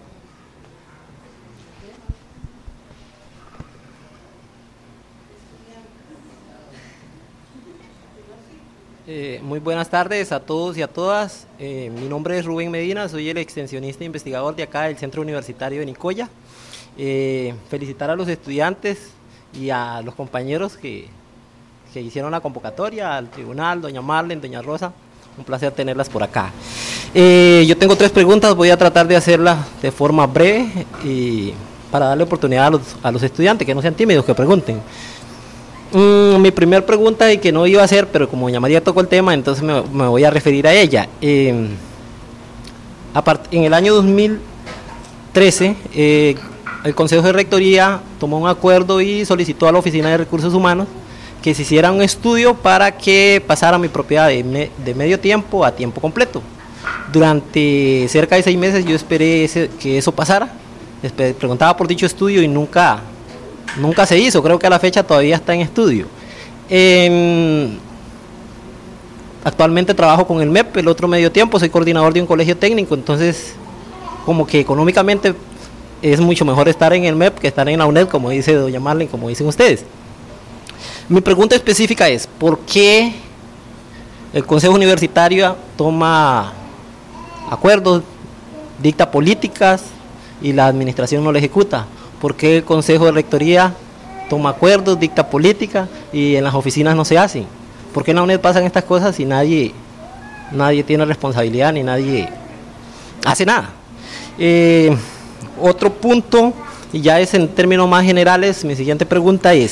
Eh, muy buenas tardes a todos y a todas. Eh, mi nombre es Rubén Medina, soy el extensionista e investigador de acá del Centro Universitario de Nicoya. Eh, felicitar a los estudiantes y a los compañeros que, que hicieron la convocatoria, al tribunal, doña Marlen, doña Rosa, un placer tenerlas por acá. Eh, yo tengo tres preguntas, voy a tratar de hacerlas de forma breve y para darle oportunidad a los, a los estudiantes, que no sean tímidos, que pregunten. Mm, mi primera pregunta, y que no iba a hacer, pero como doña María tocó el tema, entonces me, me voy a referir a ella. Eh, apart, en el año dos mil trece, eh, el Consejo de Rectoría tomó un acuerdo y solicitó a la Oficina de Recursos Humanos que se hiciera un estudio para que pasara mi propiedad de, me, de medio tiempo a tiempo completo. Durante cerca de seis meses yo esperé ese, que eso pasara, Espe preguntaba por dicho estudio y nunca, nunca se hizo, creo que a la fecha todavía está en estudio. Eh, actualmente trabajo con el M E P, el otro medio tiempo, soy coordinador de un colegio técnico, entonces como que económicamente es mucho mejor estar en el M E P que estar en la UNED, como dice doña Marlen, como dicen ustedes. Mi pregunta específica es, ¿por qué el Consejo Universitario toma acuerdos, dicta políticas y la administración no lo ejecuta? ¿Por qué el Consejo de Rectoría toma acuerdos, dicta políticas y en las oficinas no se hacen? ¿Por qué en la UNED pasan estas cosas y nadie, nadie tiene responsabilidad ni nadie hace nada? Eh, otro punto, y ya es en términos más generales, mi siguiente pregunta es,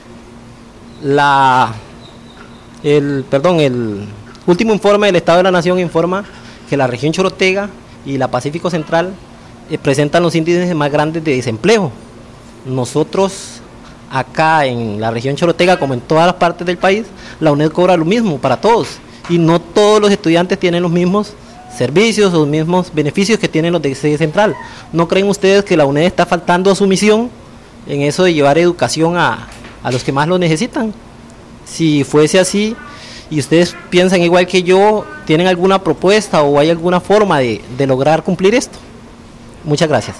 la, el, perdón, el último informe del Estado de la Nación informa que la región Chorotega y la Pacífico Central eh, presentan los índices más grandes de desempleo. Nosotros acá en la región chorotega, como en todas las partes del país, la UNED cobra lo mismo para todos y no todos los estudiantes tienen los mismos servicios o los mismos beneficios que tienen los de sede central. ¿No creen ustedes que la UNED está faltando a su misión en eso de llevar educación a, a los que más lo necesitan? Si fuese así y ustedes piensan igual que yo, ¿tienen alguna propuesta o hay alguna forma de, de lograr cumplir esto? Muchas gracias.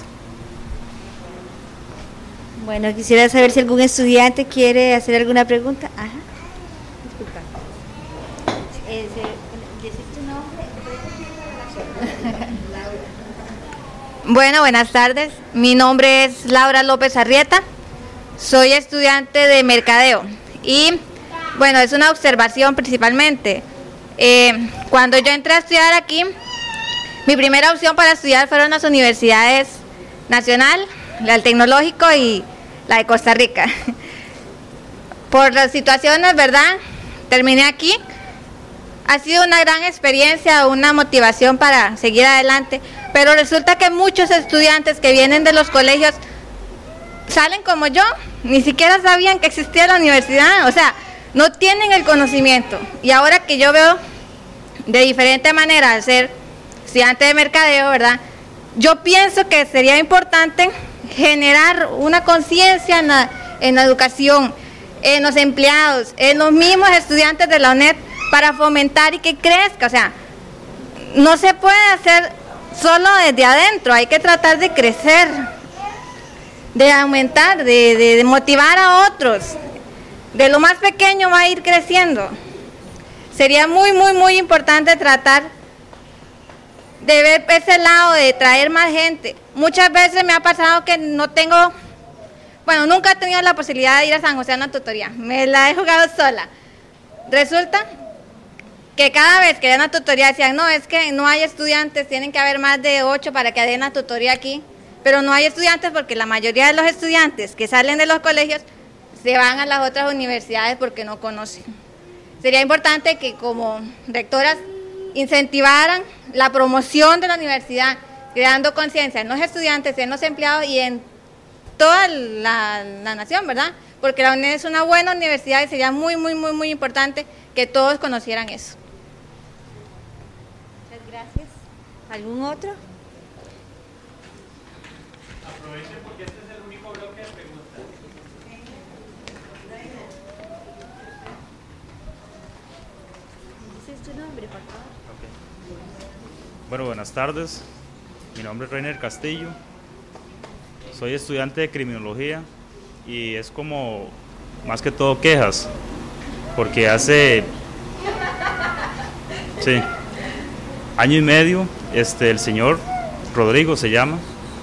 Bueno, quisiera saber si algún estudiante quiere hacer alguna pregunta. Ajá. Disculpa. Eh, ¿Decir tu nombre? Bueno, buenas tardes. Mi nombre es Laura López Arrieta. Soy estudiante de mercadeo. Y, bueno, es una observación principalmente. Eh, cuando yo entré a estudiar aquí, mi primera opción para estudiar fueron las universidades Nacional, la del Tecnológico y la de Costa Rica. Por las situaciones, ¿verdad? Terminé aquí. Ha sido una gran experiencia, una motivación para seguir adelante, pero resulta que muchos estudiantes que vienen de los colegios salen como yo, ni siquiera sabían que existía la universidad, o sea, no tienen el conocimiento. Y ahora que yo veo de diferente manera al ser estudiante de mercadeo, ¿verdad? Yo pienso que sería importante generar una conciencia en la, en la educación, en los empleados, en los mismos estudiantes de la UNED, para fomentar y que crezca. O sea, no se puede hacer solo desde adentro, hay que tratar de crecer, de aumentar, de, de, de motivar a otros. De lo más pequeño va a ir creciendo. Sería muy, muy, muy importante tratar de ver ese lado, de traer más gente. Muchas veces me ha pasado que no tengo, bueno, nunca he tenido la posibilidad de ir a San José a una tutoría, me la he jugado sola. Resulta que cada vez que den una tutoría decían, no, es que no hay estudiantes, tienen que haber más de ocho para que den una tutoría aquí, pero no hay estudiantes porque la mayoría de los estudiantes que salen de los colegios se van a las otras universidades porque no conocen. Sería importante que como rectoras incentivaran la promoción de la universidad, creando conciencia en los estudiantes, en los empleados y en toda la, la nación, ¿verdad? Porque la UNED es una buena universidad y sería muy, muy, muy, muy importante que todos conocieran eso. Muchas gracias. ¿Algún otro? Aprovechen porque este es el único bloque de preguntas. ¿Dices tu nombre, por favor? Okay. Bueno, buenas tardes. Mi nombre es Reiner Castillo. Soy estudiante de criminología y es como más que todo quejas, porque hace sí, año y medio este, el señor Rodrigo se llama,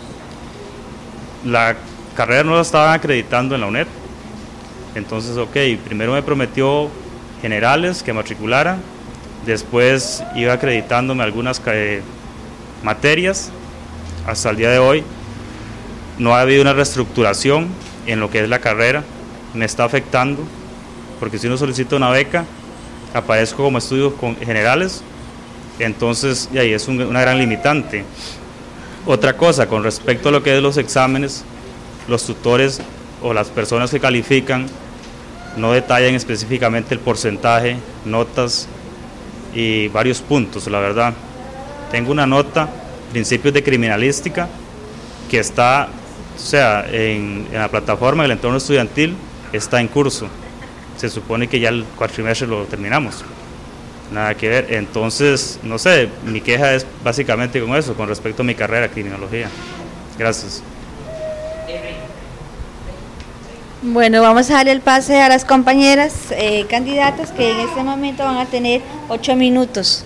la carrera no la estaban acreditando en la UNED. Entonces, ok, primero me prometió generales que matriculara, después iba acreditándome algunas eh, materias. Hasta el día de hoy no ha habido una reestructuración en lo que es la carrera, me está afectando, porque si uno solicita una beca, aparezco como estudios con generales, entonces y ahí es un, una gran limitante. Otra cosa, con respecto a lo que es los exámenes, los tutores o las personas que califican no detallan específicamente el porcentaje, notas y varios puntos, la verdad. Tengo una nota, principios de criminalística, que está, o sea, en, en la plataforma del entorno estudiantil, está en curso. Se supone que ya el cuatrimestre lo terminamos. Nada que ver. Entonces, no sé, mi queja es básicamente con eso, con respecto a mi carrera, criminología. Gracias. Bueno, vamos a dar el pase a las compañeras eh, candidatas que en este momento van a tener ocho minutos.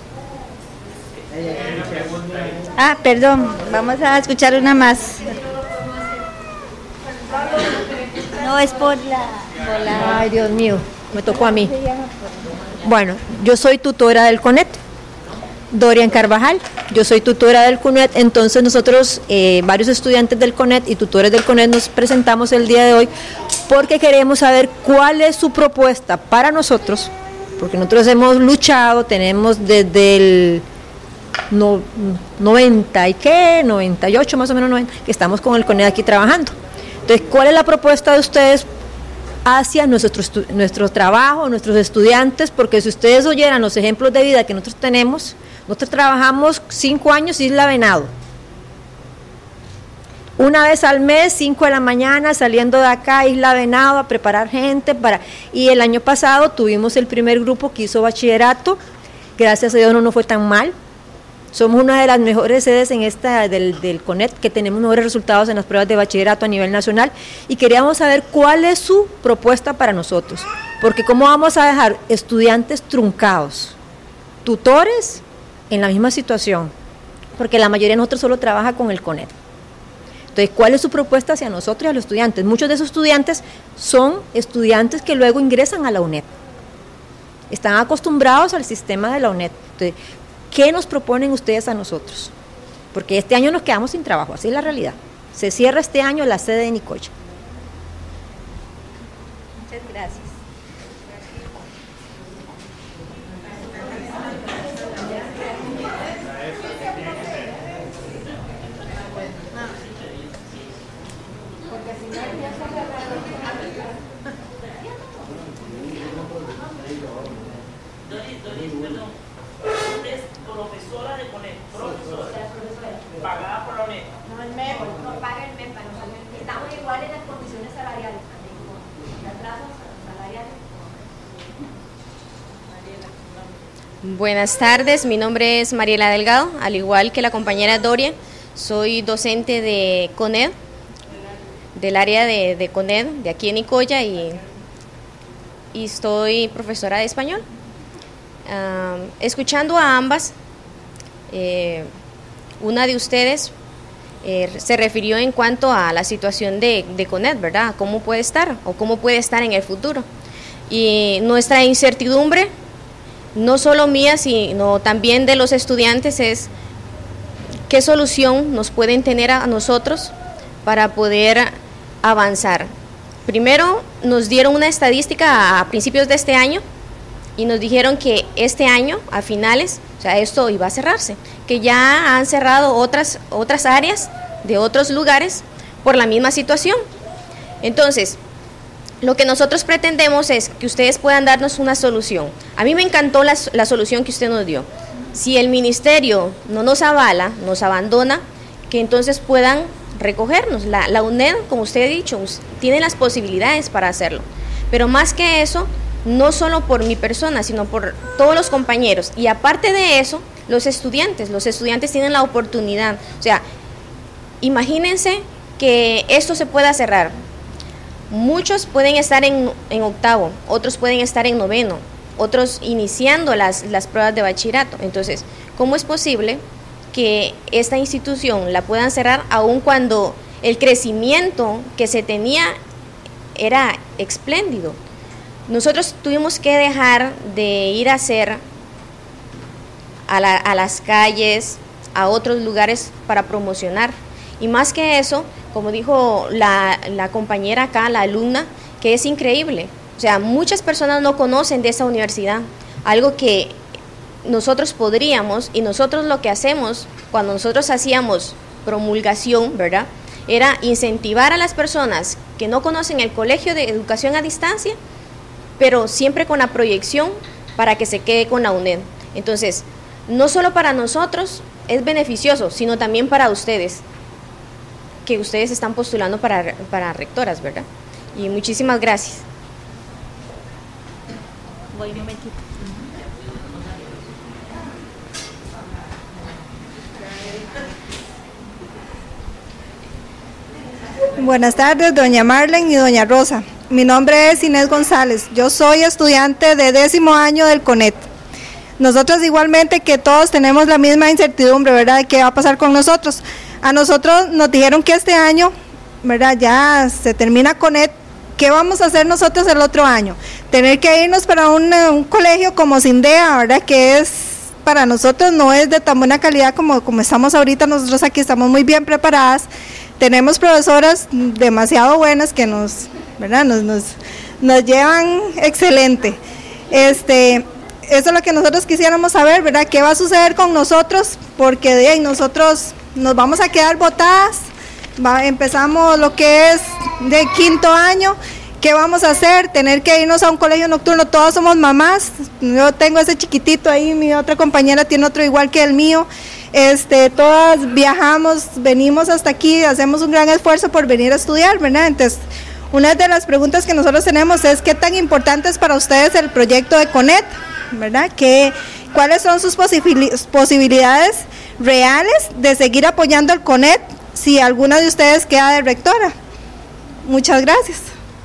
Ah, perdón, vamos a escuchar una más. No, es por la... Por la... Ay, Dios mío, me tocó a mí. Bueno, yo soy tutora del CONET, Dorian Carvajal, yo soy tutora del CONET, entonces nosotros, eh, varios estudiantes del CONET y tutores del CONET nos presentamos el día de hoy porque queremos saber cuál es su propuesta para nosotros, porque nosotros hemos luchado, tenemos desde el no, noventa y qué, noventa y ocho más o menos, noventa, que estamos con el CONED aquí trabajando. Entonces, ¿cuál es la propuesta de ustedes hacia nuestro, nuestro trabajo, nuestros estudiantes? Porque si ustedes oyeran los ejemplos de vida que nosotros tenemos, nosotros trabajamos cinco años Isla Venado. Una vez al mes, cinco de la mañana, saliendo de acá, Isla Venado, a preparar gente para... Y el año pasado tuvimos el primer grupo que hizo bachillerato, gracias a Dios no nos fue tan mal. Somos una de las mejores sedes en esta del, del CONED, que tenemos mejores resultados en las pruebas de bachillerato a nivel nacional, y queríamos saber cuál es su propuesta para nosotros, porque cómo vamos a dejar estudiantes truncados, tutores en la misma situación, porque la mayoría de nosotros solo trabaja con el CONED. Entonces, ¿cuál es su propuesta hacia nosotros y a los estudiantes? Muchos de esos estudiantes son estudiantes que luego ingresan a la UNED, están acostumbrados al sistema de la UNED. Entonces, ¿qué nos proponen ustedes a nosotros? Porque este año nos quedamos sin trabajo, así es la realidad. Se cierra este año la sede de Nicoya. Muchas gracias. Profesora de CONED, profesora, pagada por la UNED. No, el M E P, no paga el M E P, estamos iguales en las condiciones salariales, salariales. Buenas tardes, mi nombre es Mariela Delgado, al igual que la compañera Doria, soy docente de CONED, del área de, de CONED, de aquí en Nicoya, y, y estoy profesora de español. Uh, escuchando a ambas, eh, una de ustedes eh, se refirió en cuanto a la situación de, de CONED, ¿verdad? ¿Cómo puede estar o cómo puede estar en el futuro? Y nuestra incertidumbre, no solo mía, sino también de los estudiantes, es qué solución nos pueden tener a nosotros para poder avanzar. Primero, nos dieron una estadística a principios de este año, y nos dijeron que este año, a finales, o sea, esto iba a cerrarse, que ya han cerrado otras, otras áreas de otros lugares por la misma situación. Entonces, lo que nosotros pretendemos es que ustedes puedan darnos una solución. A mí me encantó la, la solución que usted nos dio. Si el ministerio no nos avala, nos abandona, que entonces puedan recogernos. La, la UNED, como usted ha dicho, tiene las posibilidades para hacerlo. Pero más que eso, no solo por mi persona, sino por todos los compañeros. Y aparte de eso, los estudiantes, los estudiantes tienen la oportunidad. O sea, imagínense que esto se pueda cerrar. Muchos pueden estar en, en octavo, otros pueden estar en noveno, otros iniciando las, las pruebas de bachillerato. Entonces, ¿cómo es posible que esta institución la puedan cerrar aun cuando el crecimiento que se tenía era espléndido? Nosotros tuvimos que dejar de ir a hacer a, la, a las calles, a otros lugares para promocionar. Y más que eso, como dijo la, la compañera acá, la alumna, que es increíble. O sea, muchas personas no conocen de esa universidad, algo que nosotros podríamos, y nosotros lo que hacemos cuando nosotros hacíamos promulgación, ¿verdad?, era incentivar a las personas que no conocen el Colegio de Educación a Distancia, pero siempre con la proyección para que se quede con la UNED. Entonces, no solo para nosotros es beneficioso, sino también para ustedes, que ustedes están postulando para, para rectoras, ¿verdad? Y muchísimas gracias. Voy un momentito. Buenas tardes, doña Marlene y doña Rosa. Mi nombre es Inés González, yo soy estudiante de décimo año del CONED. Nosotros igualmente que todos tenemos la misma incertidumbre, ¿verdad?, de qué va a pasar con nosotros. A nosotros nos dijeron que este año, ¿verdad?, ya se termina CONED. ¿Qué vamos a hacer nosotros el otro año? Tener que irnos para un, un colegio como Sindea, ¿verdad?, que es, para nosotros no es de tan buena calidad como, como estamos ahorita. Nosotros aquí estamos muy bien preparadas, tenemos profesoras demasiado buenas que nos, ¿verdad?, nos, nos, nos llevan excelente. Este, eso es lo que nosotros quisiéramos saber, ¿verdad? ¿Qué va a suceder con nosotros? Porque de ahí nosotros nos vamos a quedar botadas, va, empezamos lo que es de quinto año, ¿qué vamos a hacer? Tener que irnos a un colegio nocturno, todas somos mamás, yo tengo ese chiquitito ahí, mi otra compañera tiene otro igual que el mío, este, todas viajamos, venimos hasta aquí, hacemos un gran esfuerzo por venir a estudiar, ¿verdad? Entonces, una de las preguntas que nosotros tenemos es ¿qué tan importante es para ustedes el proyecto de CONET? ¿Verdad? ¿Qué, ¿Cuáles son sus posibilidades reales de seguir apoyando el CONET si alguna de ustedes queda de rectora? Muchas gracias.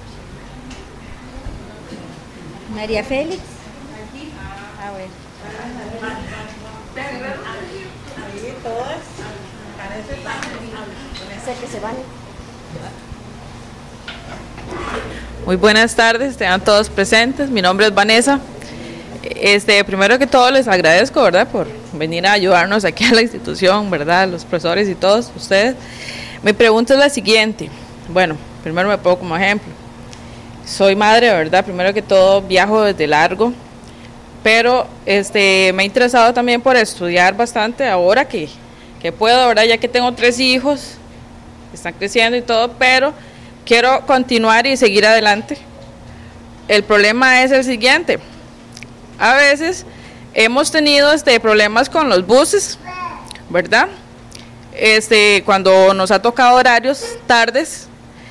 María Félix. Ah, bueno. Que se van. Muy buenas tardes, están todos presentes. Mi nombre es Vanessa. Este, primero que todo les agradezco, ¿verdad?, por venir a ayudarnos aquí a la institución, ¿verdad?, los profesores y todos ustedes. Mi pregunta es la siguiente. Bueno, primero me pongo como ejemplo. Soy madre, ¿verdad? Primero que todo viajo desde largo, pero este, me he interesado también por estudiar bastante ahora que, que puedo, ¿verdad?, ya que tengo tres hijos, están creciendo y todo, pero quiero continuar y seguir adelante. El problema es el siguiente. A veces hemos tenido este, problemas con los buses, ¿verdad? Este, cuando nos ha tocado horarios tardes,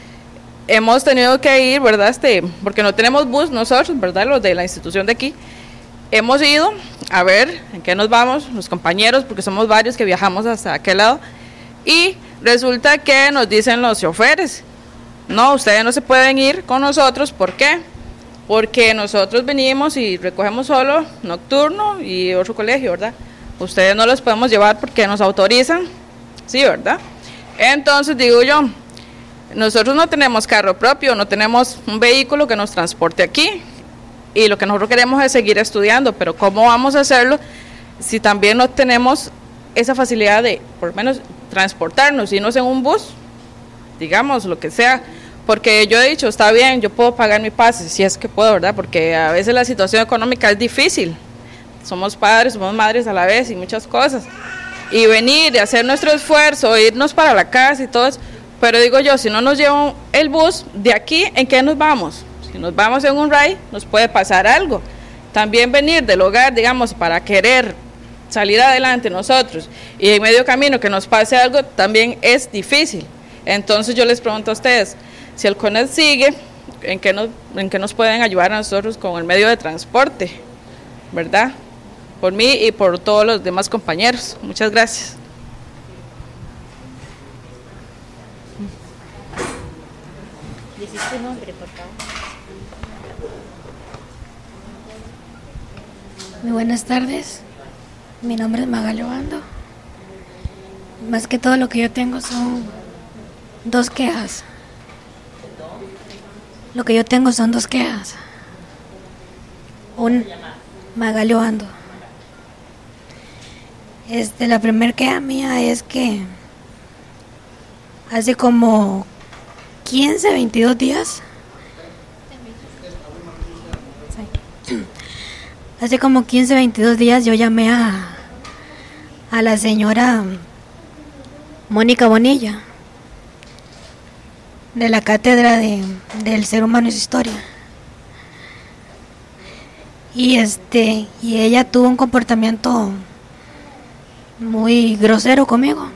hemos tenido que ir, ¿verdad? Este, porque no tenemos bus nosotros, ¿verdad? Los de la institución de aquí. Hemos ido a ver en qué nos vamos, los compañeros, porque somos varios que viajamos hasta aquel lado, y resulta que nos dicen los choferes, no, ustedes no se pueden ir con nosotros, ¿por qué? Porque nosotros venimos y recogemos solo nocturno y otro colegio, ¿verdad? Ustedes no los podemos llevar porque nos autorizan, sí, ¿verdad? Entonces digo yo, nosotros no tenemos carro propio, no tenemos un vehículo que nos transporte aquí, y lo que nosotros queremos es seguir estudiando, pero ¿cómo vamos a hacerlo si también no tenemos esa facilidad de, por lo menos, transportarnos, irnos en un bus, digamos, lo que sea? Porque yo he dicho, está bien, yo puedo pagar mi pase, si es que puedo, ¿verdad? Porque a veces la situación económica es difícil, somos padres, somos madres a la vez y muchas cosas, y venir y hacer nuestro esfuerzo, irnos para la casa y todo eso, pero digo yo, si no nos llevan el bus, de aquí, ¿en qué nos vamos? Si nos vamos en un ride, nos puede pasar algo. También venir del hogar, digamos, para querer salir adelante nosotros, y en medio camino que nos pase algo, también es difícil. Entonces yo les pregunto a ustedes, si el CONET sigue, ¿en qué nos, en qué nos pueden ayudar a nosotros con el medio de transporte? ¿Verdad? Por mí y por todos los demás compañeros. Muchas gracias. Decí tu nombre, por favor. Muy buenas tardes. Mi nombre es Magali Obando. Más que todo lo que yo tengo son dos quejas. Lo que yo tengo son dos quejas. Un Magali Obando. Este, la primera queja mía es que hace como quince, veintidós días, hace como quince, veintidós días yo llamé a, a la señora Mónica Bonilla, de la cátedra de, del ser humano y su historia, y este y ella tuvo un comportamiento muy grosero conmigo,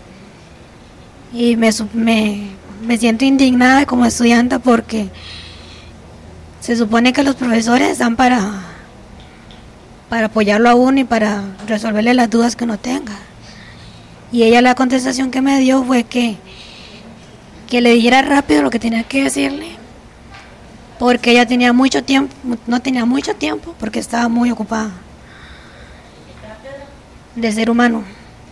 y me, me, me siento indignada como estudiante porque se supone que los profesores están para para apoyarlo a uno y para resolverle las dudas que uno tenga, y ella, la contestación que me dio fue que que le dijera rápido lo que tenía que decirle, porque ella tenía mucho tiempo, no tenía mucho tiempo porque estaba muy ocupada del ser humano.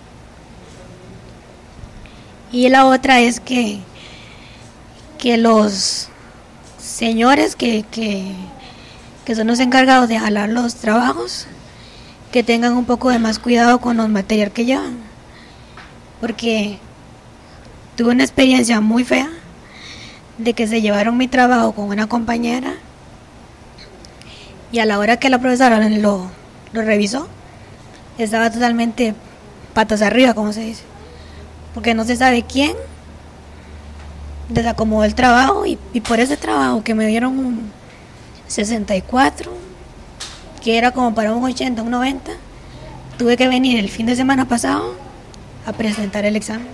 Y la otra es que que los señores que, que, que son los encargados de jalar los trabajos, que tengan un poco de más cuidado con los materiales que llevan, porque tuve una experiencia muy fea de que se llevaron mi trabajo con una compañera y a la hora que la profesora lo, lo revisó, estaba totalmente patas arriba, como se dice, porque no se sabe quién desacomodó el trabajo y, y por ese trabajo que me dieron un sesenta y cuatro, que era como para un ochenta, un noventa, tuve que venir el fin de semana pasado a presentar el examen.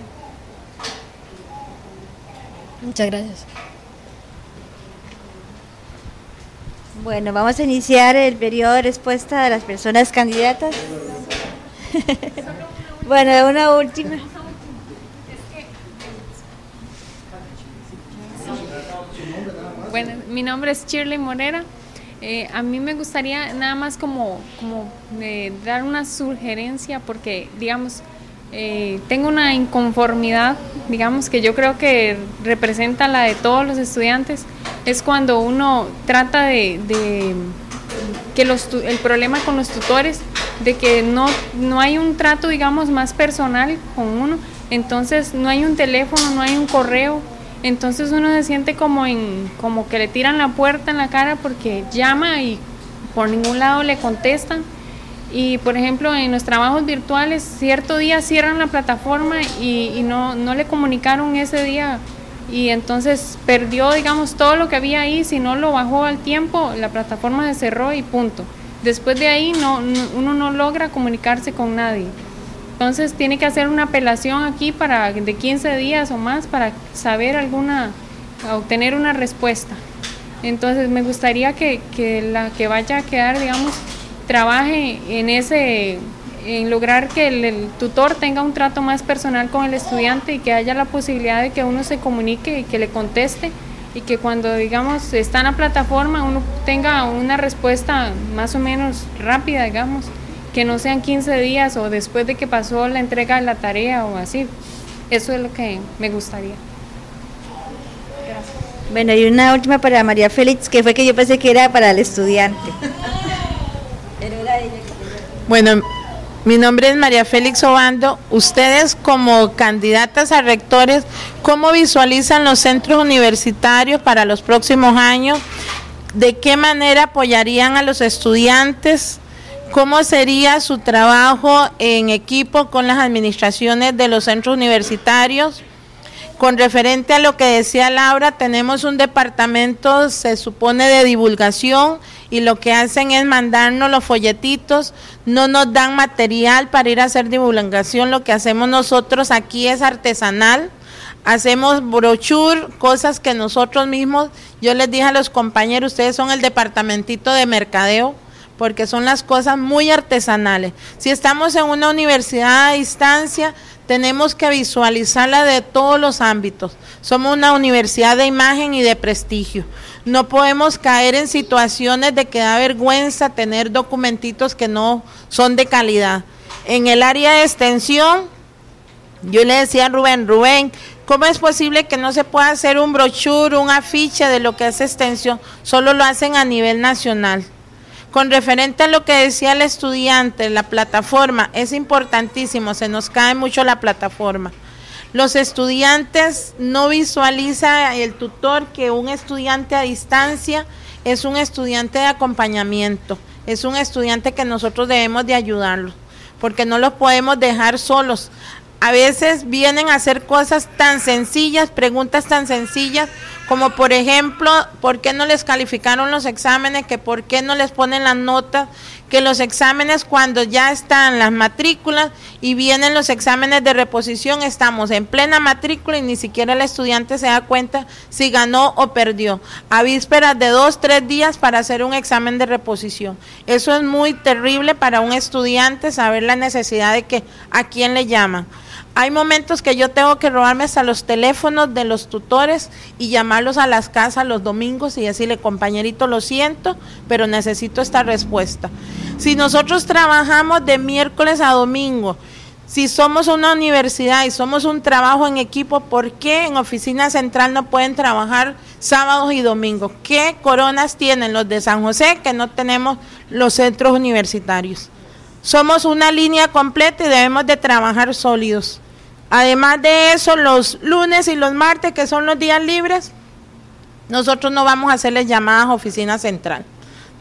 Muchas gracias. Bueno, vamos a iniciar el periodo de respuesta de las personas candidatas. Bueno, una última. Bueno, mi nombre es Shirley Morera. Eh, a mí me gustaría nada más como, como eh, dar una sugerencia porque, digamos, eh, tengo una inconformidad, digamos, que yo creo que representa la de todos los estudiantes. Es cuando uno trata de, de que los, el problema con los tutores, de que no, no hay un trato, digamos, más personal con uno, entonces no hay un teléfono, no hay un correo. Entonces uno se siente como en como que le tiran la puerta en la cara porque llama y por ningún lado le contestan. Y por ejemplo en los trabajos virtuales cierto día cierran la plataforma y, y no, no le comunicaron ese día y entonces perdió, digamos, todo lo que había ahí. Si no lo bajó al tiempo, la plataforma se cerró y punto. Después de ahí no, no, uno no logra comunicarse con nadie. Entonces tiene que hacer una apelación aquí para de quince días o más para saber alguna, obtener una respuesta. Entonces me gustaría que, que la que vaya a quedar, digamos, trabaje en ese, en lograr que el, el tutor tenga un trato más personal con el estudiante y que haya la posibilidad de que uno se comunique y que le conteste y que cuando, digamos, está en la plataforma uno tenga una respuesta más o menos rápida, digamos, que no sean quince días o después de que pasó la entrega de la tarea o así. Eso es lo que me gustaría. Gracias. Bueno, y una última para María Félix, que fue que yo pensé que era para el estudiante. Pero era ella. Bueno, mi nombre es María Félix Obando. Ustedes como candidatas a rectores, ¿cómo visualizan los centros universitarios para los próximos años? ¿De qué manera apoyarían a los estudiantes? ¿Cómo sería su trabajo en equipo con las administraciones de los centros universitarios? Con referente a lo que decía Laura, tenemos un departamento, se supone, de divulgación y lo que hacen es mandarnos los folletitos, no nos dan material para ir a hacer divulgación. Lo que hacemos nosotros aquí es artesanal, hacemos brochure, cosas que nosotros mismos, yo les dije a los compañeros, ustedes son el departamentito de mercadeo, porque son las cosas muy artesanales. Si estamos en una universidad a distancia, tenemos que visualizarla de todos los ámbitos. Somos una universidad de imagen y de prestigio. No podemos caer en situaciones de que da vergüenza tener documentitos que no son de calidad. En el área de extensión, yo le decía a Rubén, Rubén, ¿cómo es posible que no se pueda hacer un brochure, un afiche de lo que es extensión? Solo lo hacen a nivel nacional. Con referente a lo que decía el estudiante, la plataforma, es importantísimo, se nos cae mucho la plataforma. Los estudiantes no visualizan el tutor que un estudiante a distancia es un estudiante de acompañamiento, es un estudiante que nosotros debemos de ayudarlos, porque no los podemos dejar solos. A veces vienen a hacer cosas tan sencillas, preguntas tan sencillas, como por ejemplo, ¿por qué no les calificaron los exámenes? Que ¿por qué no les ponen las notas? Que los exámenes cuando ya están las matrículas y vienen los exámenes de reposición, estamos en plena matrícula y ni siquiera el estudiante se da cuenta si ganó o perdió, a vísperas de dos, tres días para hacer un examen de reposición. Eso es muy terrible para un estudiante, saber la necesidad de que a quién le llaman. Hay momentos que yo tengo que robarme hasta los teléfonos de los tutores y llamarlos a las casas los domingos y decirle, compañerito, lo siento, pero necesito esta respuesta. Si nosotros trabajamos de miércoles a domingo, si somos una universidad y somos un trabajo en equipo, ¿por qué en oficina central no pueden trabajar sábados y domingos? ¿Qué coronas tienen los de San José que no tenemos los centros universitarios? Somos una línea completa y debemos de trabajar sólidos. Además de eso, los lunes y los martes, que son los días libres, nosotros no vamos a hacerles llamadas a oficina central.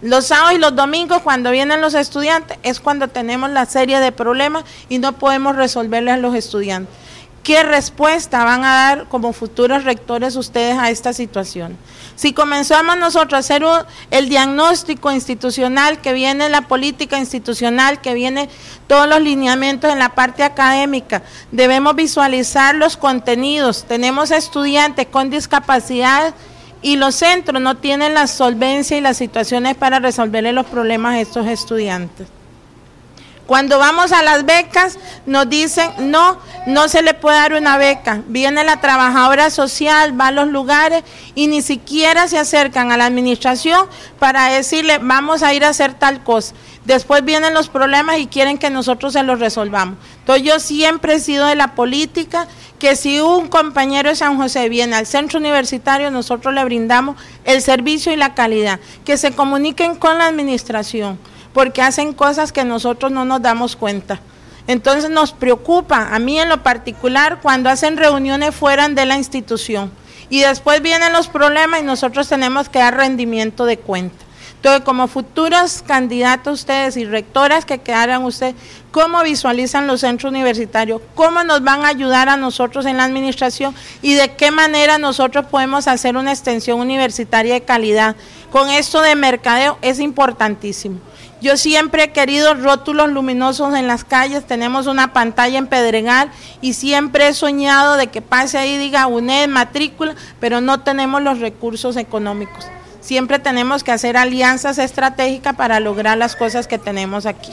Los sábados y los domingos, cuando vienen los estudiantes, es cuando tenemos la serie de problemas y no podemos resolverles a los estudiantes. ¿Qué respuesta van a dar como futuros rectores ustedes a esta situación? Si comenzamos nosotros a hacer un, el diagnóstico institucional, que viene la política institucional, que viene todos los lineamientos en la parte académica, debemos visualizar los contenidos. Tenemos estudiantes con discapacidad y los centros no tienen la solvencia y las situaciones para resolverle los problemas a estos estudiantes. Cuando vamos a las becas, nos dicen, no, no se le puede dar una beca. Viene la trabajadora social, va a los lugares y ni siquiera se acercan a la administración para decirle, vamos a ir a hacer tal cosa. Después vienen los problemas y quieren que nosotros se los resolvamos. Entonces yo siempre he sido de la política que si un compañero de San José viene al centro universitario, nosotros le brindamos el servicio y la calidad. Que se comuniquen con la administración, porque hacen cosas que nosotros no nos damos cuenta. Entonces nos preocupa, a mí en lo particular, cuando hacen reuniones fuera de la institución y después vienen los problemas y nosotros tenemos que dar rendimiento de cuenta. Entonces, como futuros candidatos ustedes y rectoras que quedaran ustedes, ¿cómo visualizan los centros universitarios? ¿Cómo nos van a ayudar a nosotros en la administración? ¿Y de qué manera nosotros podemos hacer una extensión universitaria de calidad? Con esto de mercadeo es importantísimo. Yo siempre he querido rótulos luminosos en las calles, tenemos una pantalla en Pedregal y siempre he soñado de que pase ahí, diga UNED, matrícula, pero no tenemos los recursos económicos. Siempre tenemos que hacer alianzas estratégicas para lograr las cosas que tenemos aquí.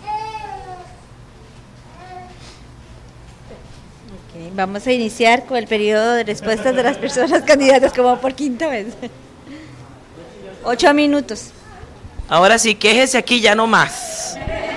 Okay, vamos a iniciar con el periodo de respuestas de las personas candidatas como por quinta vez. Ocho minutos. Ahora sí, quéjese aquí ya no más.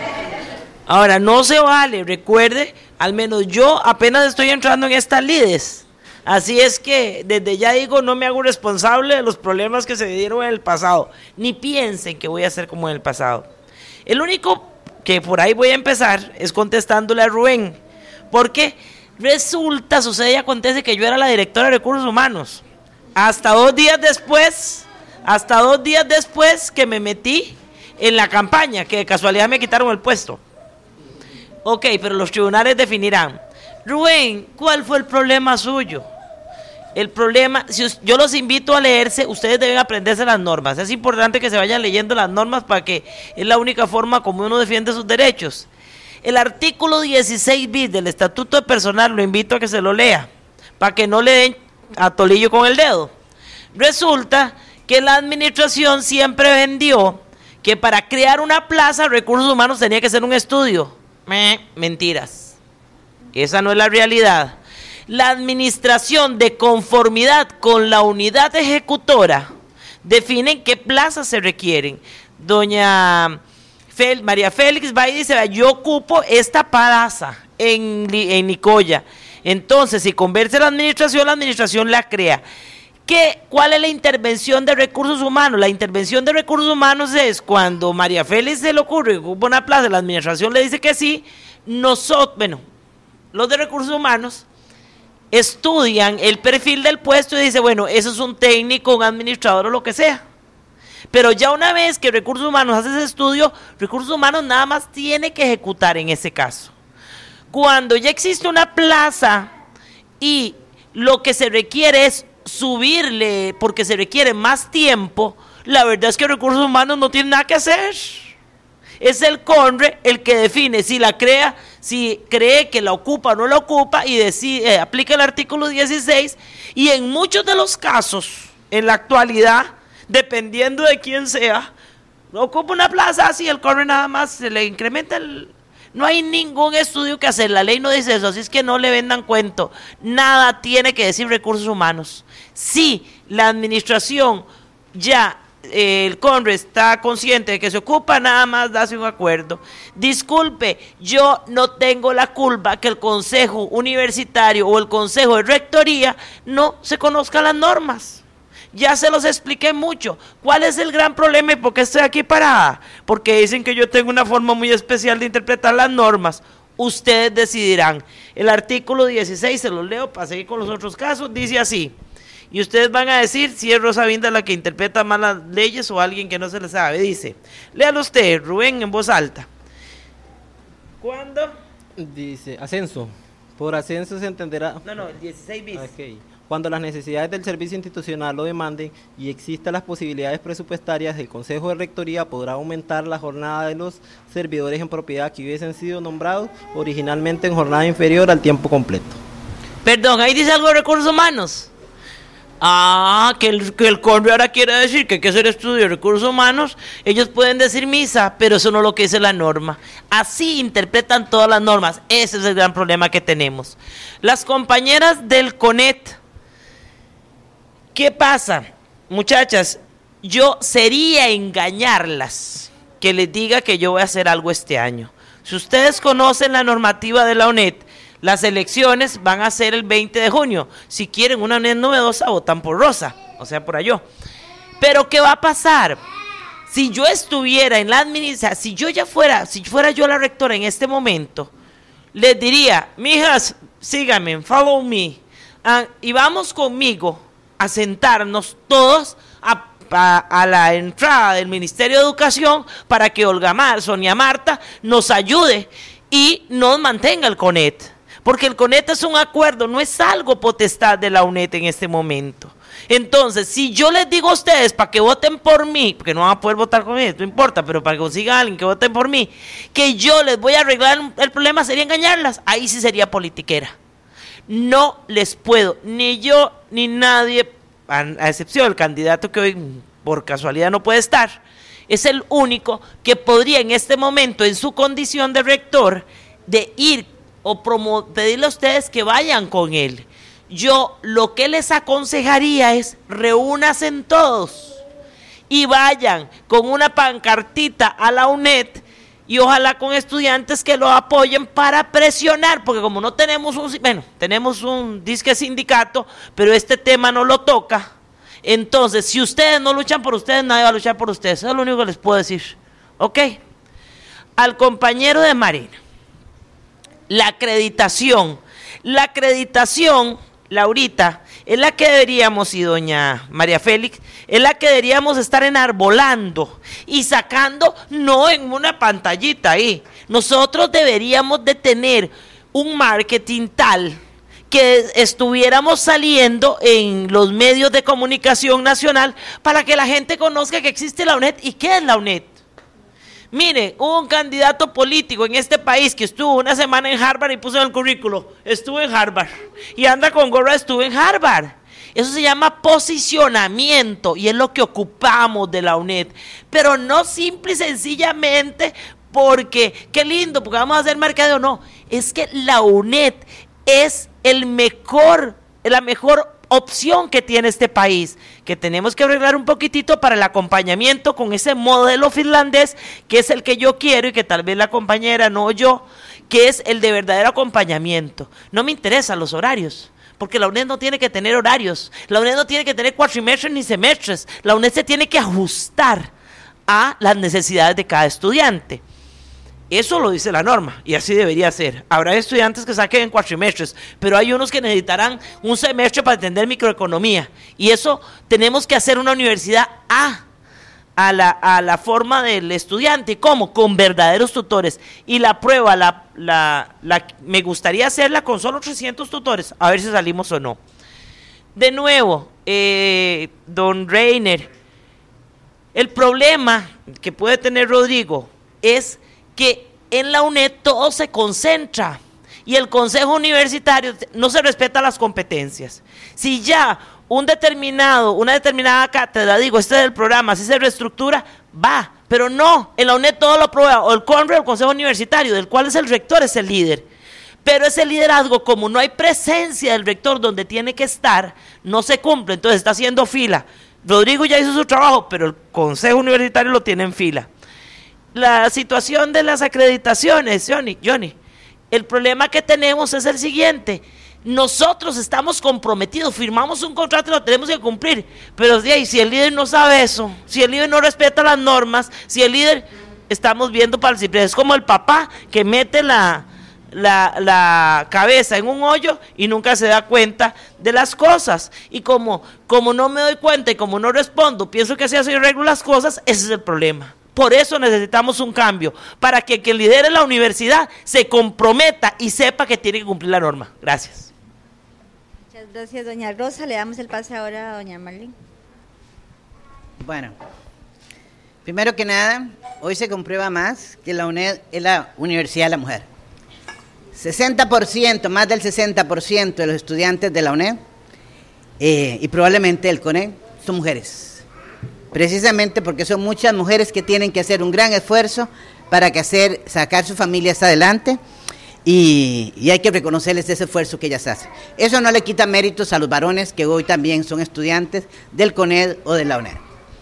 Ahora, no se vale, recuerde, al menos yo apenas estoy entrando en estas lides. Así es que desde ya digo, no me hago responsable de los problemas que se dieron en el pasado. Ni piensen que voy a ser como en el pasado. El único que por ahí voy a empezar es contestándole a Rubén. Porque resulta, sucede y acontece que yo era la directora de recursos humanos. Hasta dos días después, hasta dos días después que me metí en la campaña, que de casualidad me quitaron el puesto. Ok, pero los tribunales definirán. Rubén, ¿cuál fue el problema suyo? El problema, si yo los invito a leerse, ustedes deben aprenderse las normas. Es importante que se vayan leyendo las normas para que es la única forma como uno defiende sus derechos. El artículo dieciséis bis del Estatuto de Personal, lo invito a que se lo lea, para que no le den a tolillo con el dedo. Resulta que la administración siempre vendió que para crear una plaza, recursos humanos tenía que ser un estudio. Meh, mentiras. Esa no es la realidad. La administración, de conformidad con la unidad ejecutora, define qué plazas se requieren. Doña Fel, María Félix va y dice, yo ocupo esta plaza en, en Nicoya. Entonces, si conversa la administración, la administración la crea. ¿Qué, ¿Cuál es la intervención de recursos humanos? La intervención de recursos humanos es cuando María Félix se le ocurre, ocupa una plaza, la administración le dice que sí, nosotros, bueno, los de recursos humanos estudian el perfil del puesto y dicen, bueno, eso es un técnico, un administrador o lo que sea. Pero ya una vez que recursos humanos hace ese estudio, recursos humanos nada más tiene que ejecutar en ese caso. Cuando ya existe una plaza y lo que se requiere es subirle, porque se requiere más tiempo, la verdad es que recursos humanos no tiene nada que hacer. Es el CONRE el que define si la crea, si cree que la ocupa o no la ocupa y decide, eh, aplica el artículo dieciséis y en muchos de los casos, en la actualidad, dependiendo de quién sea, ocupa una plaza, así el CONRE nada más se le incrementa el... No hay ningún estudio que hacer, la ley no dice eso, así es que no le vendan cuento, nada tiene que decir recursos humanos. Si la administración ya... el CONRE está consciente de que se ocupa, nada más darse un acuerdo. Disculpe, yo no tengo la culpa que el consejo universitario o el consejo de rectoría no se conozcan las normas. Ya se los expliqué mucho. ¿Cuál es el gran problema y por qué estoy aquí parada? Porque dicen que yo tengo una forma muy especial de interpretar las normas. Ustedes decidirán. El artículo dieciséis, se los leo para seguir con los otros casos, dice así: Y ustedes van a decir si es Rosa Vinda la que interpreta mal las leyes o alguien que no se le sabe. Dice, léalo usted, Rubén, en voz alta. ¿Cuándo? Dice, ascenso. Por ascenso se entenderá... No, no, el dieciséis bis. Okay. Cuando las necesidades del servicio institucional lo demanden y existan las posibilidades presupuestarias, el Consejo de Rectoría podrá aumentar la jornada de los servidores en propiedad que hubiesen sido nombrados originalmente en jornada inferior al tiempo completo. Perdón, ahí dice algo de recursos humanos. Ah, que el, que el CONRE ahora quiere decir que hay que hacer estudio de recursos humanos. Ellos pueden decir misa, pero eso no es lo que dice la norma. Así interpretan todas las normas. Ese es el gran problema que tenemos. Las compañeras del CONET, ¿qué pasa? Muchachas, yo sería engañarlas que les diga que yo voy a hacer algo este año. Si ustedes conocen la normativa de la UNED, las elecciones van a ser el veinte de junio. Si quieren una UNED novedosa, votan por Rosa, o sea, por allá. Pero ¿qué va a pasar? Si yo estuviera en la administración, si yo ya fuera, si fuera yo la rectora en este momento, les diría, mijas, síganme, follow me, uh, y vamos conmigo a sentarnos todos a, a, a la entrada del Ministerio de Educación para que Olga Mar, Sonia Marta nos ayude y nos mantenga el CONET. Porque el CONET es un acuerdo, no es algo potestad de la UNED en este momento. Entonces, si yo les digo a ustedes para que voten por mí, porque no van a poder votar conmigo, no importa, pero para que consiga a alguien que voten por mí, que yo les voy a arreglar el problema, sería engañarlas. Ahí sí sería politiquera. No les puedo, ni yo ni nadie, a, a excepción del candidato que hoy por casualidad no puede estar, es el único que podría en este momento, en su condición de rector, de ir o promo, pedirle a ustedes que vayan con él. Yo lo que les aconsejaría es reúnanse todos y vayan con una pancartita a la UNED y ojalá con estudiantes que lo apoyen para presionar, porque como no tenemos un, bueno, tenemos un disque sindicato, pero este tema no lo toca, entonces si ustedes no luchan por ustedes, nadie va a luchar por ustedes. Eso es lo único que les puedo decir. Ok, al compañero de Marina, la acreditación, la acreditación, Laurita, es la que deberíamos, y doña María Félix, es la que deberíamos estar enarbolando y sacando, no en una pantallita ahí. Nosotros deberíamos de tener un marketing tal que estuviéramos saliendo en los medios de comunicación nacional para que la gente conozca que existe la UNED y qué es la UNED. Mire, hubo un candidato político en este país que estuvo una semana en Harvard y puso en el currículo, estuve en Harvard, y anda con gorra, estuve en Harvard. Eso se llama posicionamiento y es lo que ocupamos de la UNED, pero no simple y sencillamente porque, qué lindo, porque vamos a hacer mercadeo, no, es que la UNED es el mejor, la mejor opción que tiene este país, que tenemos que arreglar un poquitito para el acompañamiento con ese modelo finlandés, que es el que yo quiero y que tal vez la compañera, no yo, que es el de verdadero acompañamiento. No me interesan los horarios, porque la UNED no tiene que tener horarios, la UNED no tiene que tener cuatrimestres ni semestres, la UNED se tiene que ajustar a las necesidades de cada estudiante. Eso lo dice la norma y así debería ser. Habrá estudiantes que saquen en cuatrimestres, pero hay unos que necesitarán un semestre para entender microeconomía. Y eso tenemos que hacer una universidad a, a, la, a la forma del estudiante. ¿Cómo? Con verdaderos tutores. Y la prueba, la, la, la, me gustaría hacerla con solo trescientos tutores, a ver si salimos o no. De nuevo, eh, don Reiner, el problema que puede tener Rodrigo es que en la UNED todo se concentra y el Consejo Universitario no se respeta las competencias. Si ya un determinado, una determinada cátedra, digo, este es el programa, si se reestructura, va, pero no, en la UNED todo lo aprueba, o el CONRE o el Consejo Universitario, del cual es el rector, es el líder. Pero ese liderazgo, como no hay presencia del rector donde tiene que estar, no se cumple, entonces está haciendo fila. Rodrigo ya hizo su trabajo, pero el Consejo Universitario lo tiene en fila. La situación de las acreditaciones, Johnny, Johnny, el problema que tenemos es el siguiente: nosotros estamos comprometidos, firmamos un contrato y lo tenemos que cumplir, pero de ahí, si el líder no sabe eso, si el líder no respeta las normas, si el líder, estamos viendo para el ciprés, es como el papá que mete la, la, la cabeza en un hoyo y nunca se da cuenta de las cosas. Y como, como no me doy cuenta y como no respondo, pienso que así así arreglo las cosas, ese es el problema. Por eso necesitamos un cambio, para que quien lidere la universidad se comprometa y sepa que tiene que cumplir la norma. Gracias. Muchas gracias, doña Rosa. Le damos el pase ahora a doña Marlene. Bueno, primero que nada, hoy se comprueba más que la UNED es la Universidad de la Mujer. sesenta por ciento, más del sesenta por ciento de los estudiantes de la UNED eh, y probablemente del CONED son mujeres. Precisamente porque son muchas mujeres que tienen que hacer un gran esfuerzo para que hacer, sacar sus familias adelante y, y hay que reconocerles ese esfuerzo que ellas hacen. Eso no le quita méritos a los varones que hoy también son estudiantes del CONED o de la UNED.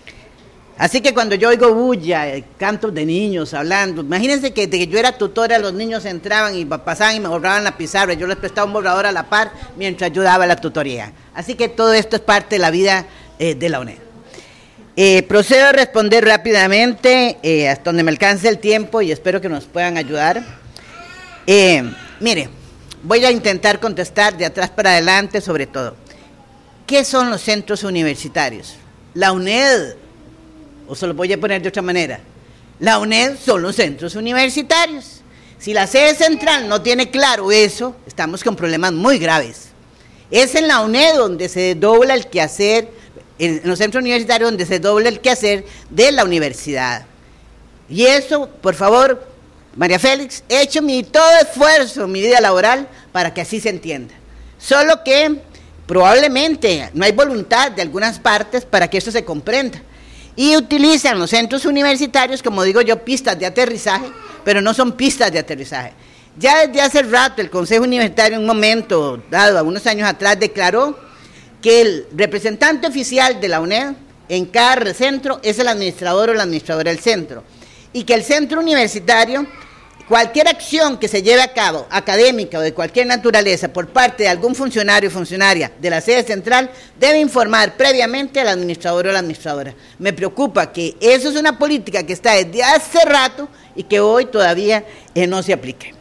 Así que cuando yo oigo bulla, cantos de niños hablando, imagínense que, de que yo era tutora, los niños entraban y pasaban y me borraban la pizarra, yo les prestaba un borrador a la par mientras yo daba la tutoría. Así que todo esto es parte de la vida eh, de la UNED. Eh, procedo a responder rápidamente, eh, hasta donde me alcance el tiempo y espero que nos puedan ayudar. Eh, mire, voy a intentar contestar de atrás para adelante sobre todo. ¿Qué son los centros universitarios? La UNED, o se lo voy a poner de otra manera, la UNED son los centros universitarios. Si la sede central no tiene claro eso, estamos con problemas muy graves. Es en la UNED donde se dobla el quehacer, en los centros universitarios donde se dobla el quehacer de la universidad. Y eso, por favor, María Félix, he hecho mi todo esfuerzo en mi vida laboral para que así se entienda. Solo que probablemente no hay voluntad de algunas partes para que eso se comprenda. Y utilizan los centros universitarios, como digo yo, pistas de aterrizaje, pero no son pistas de aterrizaje. Ya desde hace rato el Consejo Universitario, en un momento dado, algunos años atrás, declaró que el representante oficial de la UNED en cada centro es el administrador o la administradora del centro, y que el centro universitario, cualquier acción que se lleve a cabo, académica o de cualquier naturaleza, por parte de algún funcionario o funcionaria de la sede central, debe informar previamente al administrador o la administradora. Me preocupa que eso es una política que está desde hace rato y que hoy todavía eh, no se aplique.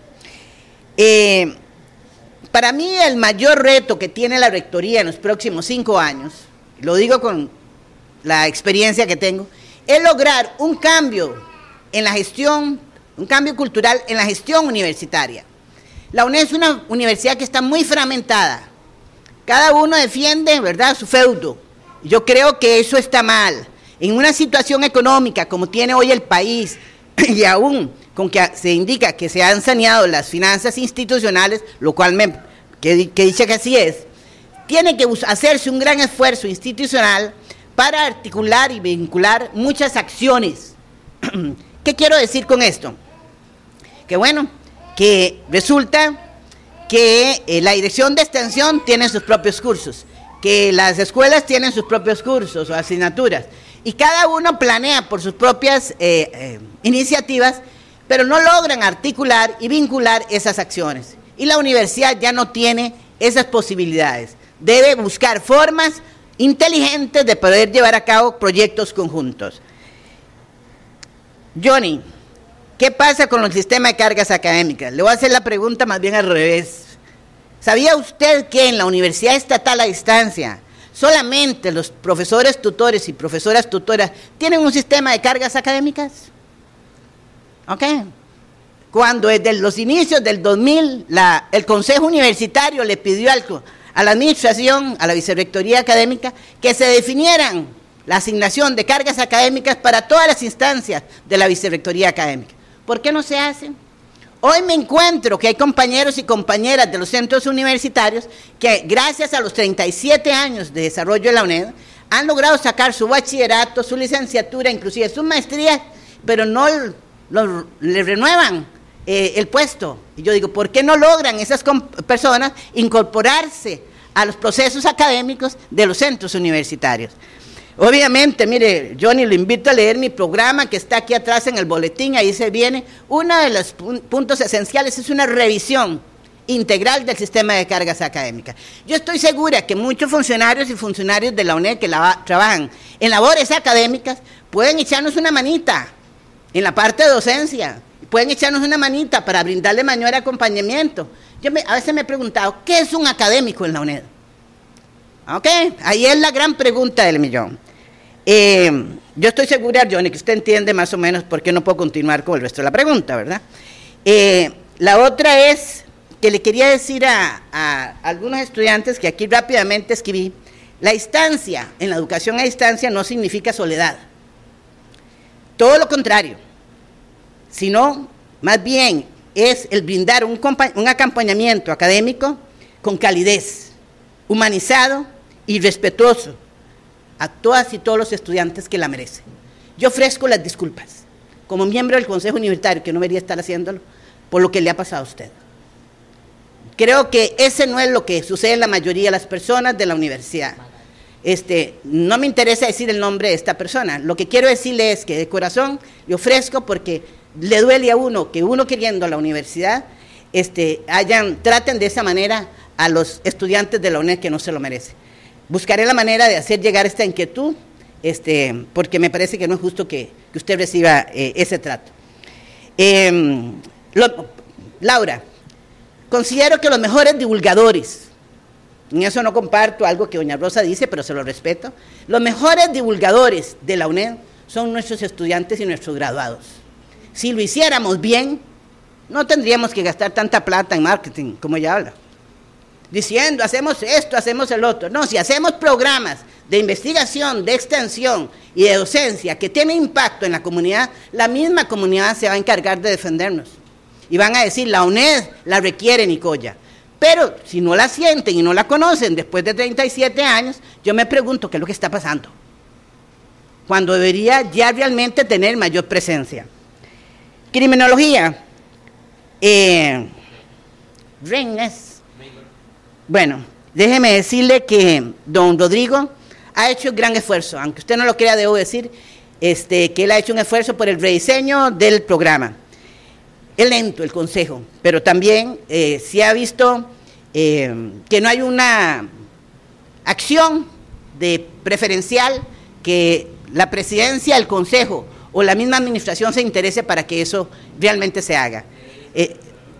Eh, Para mí el mayor reto que tiene la rectoría en los próximos cinco años, lo digo con la experiencia que tengo, es lograr un cambio en la gestión, un cambio cultural en la gestión universitaria. La UNED es una universidad que está muy fragmentada. Cada uno defiende, ¿verdad?, su feudo. Yo creo que eso está mal. En una situación económica como tiene hoy el país, y aún con que se indica que se han saneado las finanzas institucionales, lo cual me, que, que dice que así es, tiene que hacerse un gran esfuerzo institucional para articular y vincular muchas acciones. ¿Qué quiero decir con esto? Que bueno, que resulta que eh, la dirección de extensión tiene sus propios cursos, que las escuelas tienen sus propios cursos o asignaturas, y cada uno planea por sus propias eh, eh, iniciativas, pero no logran articular y vincular esas acciones. Y la universidad ya no tiene esas posibilidades. Debe buscar formas inteligentes de poder llevar a cabo proyectos conjuntos. Johnny, ¿qué pasa con el sistema de cargas académicas? Le voy a hacer la pregunta más bien al revés. ¿Sabía usted que en la Universidad Estatal a Distancia solamente los profesores tutores y profesoras tutoras tienen un sistema de cargas académicas? ¿Ok? Cuando desde los inicios del dos mil, la, el Consejo Universitario le pidió al, a la administración, a la vicerrectoría académica, que se definieran la asignación de cargas académicas para todas las instancias de la vicerrectoría académica. ¿Por qué no se hace? Hoy me encuentro que hay compañeros y compañeras de los centros universitarios que gracias a los treinta y siete años de desarrollo de la UNED han logrado sacar su bachillerato, su licenciatura, inclusive su maestría, pero no lo, le renuevan eh, el puesto. Y yo digo, ¿por qué no logran esas personas incorporarse a los procesos académicos de los centros universitarios? Obviamente, mire, Johnny, lo invito a leer mi programa que está aquí atrás en el boletín, ahí se viene. Uno de los puntos esenciales es una revisión integral del sistema de cargas académicas. Yo estoy segura que muchos funcionarios y funcionarios de la UNED que la, trabajan en labores académicas pueden echarnos una manita en la parte de docencia. pueden echarnos una manita para brindarle mayor acompañamiento. Yo me, a veces me he preguntado, ¿qué es un académico en la UNED? Ok, ahí es la gran pregunta del millón. Eh, yo estoy segura, Johnny, que usted entiende más o menos por qué no puedo continuar con el resto de la pregunta, ¿verdad? Eh, la otra es que le quería decir a, a algunos estudiantes que aquí rápidamente escribí, la distancia en la educación a distancia no significa soledad. Todo lo contrario, sino más bien es el brindar un, un acompañamiento académico con calidez, humanizado y respetuoso a todas y todos los estudiantes que la merecen. Yo ofrezco las disculpas, como miembro del Consejo Universitario, que no debería estar haciéndolo, por lo que le ha pasado a usted. Creo que ese no es lo que sucede en la mayoría de las personas de la universidad. Este, no me interesa decir el nombre de esta persona, lo que quiero decirle es que de corazón le ofrezco, porque le duele a uno que uno queriendo a la universidad, este, hayan, traten de esa manera a los estudiantes de la UNED que no se lo merecen. Buscaré la manera de hacer llegar esta inquietud, este, porque me parece que no es justo que, que usted reciba eh, ese trato. Eh, lo, Laura, considero que los mejores divulgadores, en eso no comparto algo que doña Rosa dice, pero se lo respeto, los mejores divulgadores de la UNED son nuestros estudiantes y nuestros graduados. Si lo hiciéramos bien, no tendríamos que gastar tanta plata en marketing, como ella habla, diciendo, hacemos esto, hacemos el otro. No, si hacemos programas de investigación, de extensión y de docencia que tienen impacto en la comunidad, la misma comunidad se va a encargar de defendernos. Y van a decir, la UNED la requiere Nicoya. Pero si no la sienten y no la conocen después de treinta y siete años, yo me pregunto qué es lo que está pasando, cuando debería ya realmente tener mayor presencia. Criminología. Eh, Reines. Bueno, déjeme decirle que don Rodrigo ha hecho un gran esfuerzo, aunque usted no lo crea, debo decir, este, que él ha hecho un esfuerzo por el rediseño del programa. Es lento el consejo, pero también eh, se ha visto eh, que no hay una acción de preferencial, que la presidencia, el consejo o la misma administración se interese para que eso realmente se haga. Eh,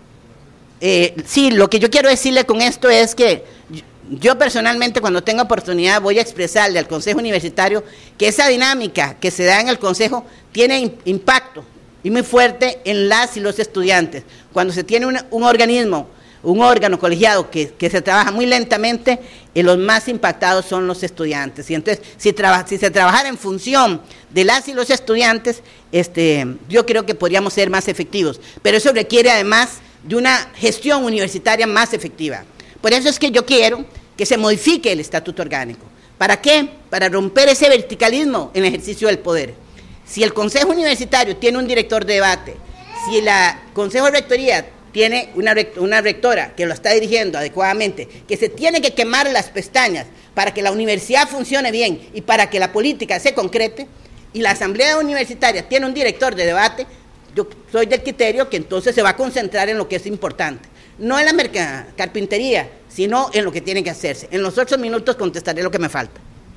eh, sí, lo que yo quiero decirle con esto es que yo personalmente, cuando tenga oportunidad, voy a expresarle al Consejo Universitario que esa dinámica que se da en el Consejo tiene impacto y muy fuerte en las y los estudiantes. Cuando se tiene un, un organismo, un órgano colegiado que, que se trabaja muy lentamente, y los más impactados son los estudiantes. Y entonces, si, traba, si se trabajara en función de las y los estudiantes, este, yo creo que podríamos ser más efectivos. Pero eso requiere además de una gestión universitaria más efectiva. Por eso es que yo quiero que se modifique el estatuto orgánico. ¿Para qué? Para romper ese verticalismo en el ejercicio del poder. Si el Consejo Universitario tiene un director de debate, si el Consejo de Rectoría tiene una, una rectora que lo está dirigiendo adecuadamente, que se tiene que quemar las pestañas para que la universidad funcione bien y para que la política se concrete, y la Asamblea Universitaria tiene un director de debate, yo soy del criterio que entonces se va a concentrar en lo que es importante, no en la carpintería, sino en lo que tiene que hacerse. En los ocho minutos contestaré lo que me falta.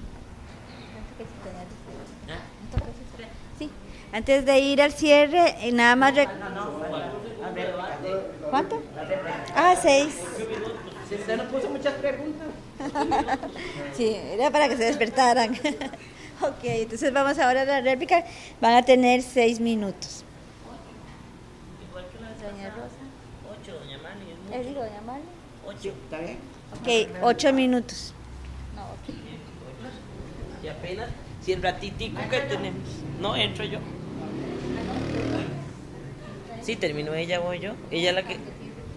Antes de ir al cierre, eh, nada más... Rec ¿Cuánto? Ah, seis. ¿Usted no puso muchas preguntas? Sí, era para que se despertaran. Ok, entonces vamos ahora a la réplica. Van a tener seis minutos. Igual que la doña Rosa. Ocho, doña Mali. ¿Es digo, doña Mali? Ocho, ¿está bien? Ok, ocho minutos. No, ok. Y apenas, si el ratitico que tenemos, no entro yo. Sí, terminó ella, voy yo. Ella es la que...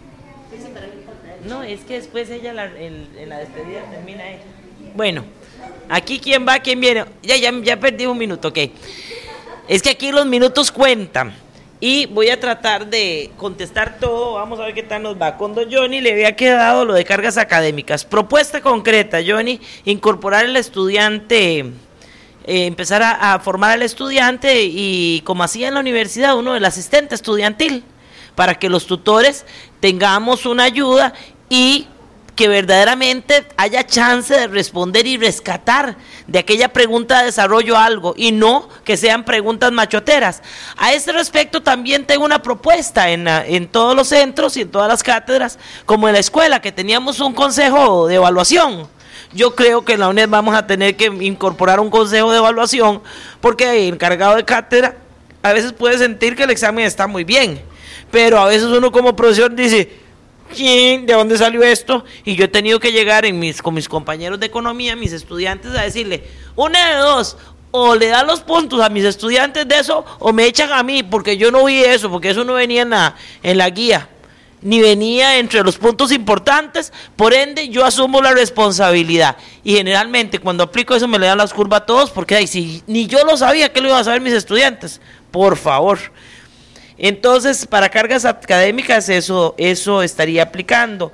No, es que después ella la, el, en la despedida termina ella. Bueno, aquí quién va, quién viene. Ya, ya, ya perdí un minuto, ok. Es que aquí los minutos cuentan. Y voy a tratar de contestar todo. Vamos a ver qué tal nos va. Con don Johnny le había quedado lo de cargas académicas. Propuesta concreta, Johnny, incorporar al estudiante... Eh, empezar a, a formar al estudiante y, como hacía en la universidad, uno del asistente estudiantil, para que los tutores tengamos una ayuda y que verdaderamente haya chance de responder y rescatar de aquella pregunta de desarrollo algo, y no que sean preguntas machoteras. A este respecto también tengo una propuesta en, en todos los centros y en todas las cátedras, como en la escuela, que teníamos un consejo de evaluación. Yo creo que en la UNED vamos a tener que incorporar un consejo de evaluación, porque el encargado de cátedra a veces puede sentir que el examen está muy bien, pero a veces uno como profesor dice, ¿quién? ¿De dónde salió esto? Y yo he tenido que llegar en mis, con mis compañeros de economía, mis estudiantes, a decirle, una de dos, o le dan los puntos a mis estudiantes de eso, o me echan a mí, porque yo no vi eso, porque eso no venía en la, en la guía, ni venía entre los puntos importantes, por ende yo asumo la responsabilidad, y generalmente cuando aplico eso me le dan las curvas a todos, porque ay, si ni yo lo sabía, ¿qué lo iban a saber mis estudiantes? Por favor. Entonces, para cargas académicas eso, eso estaría aplicando.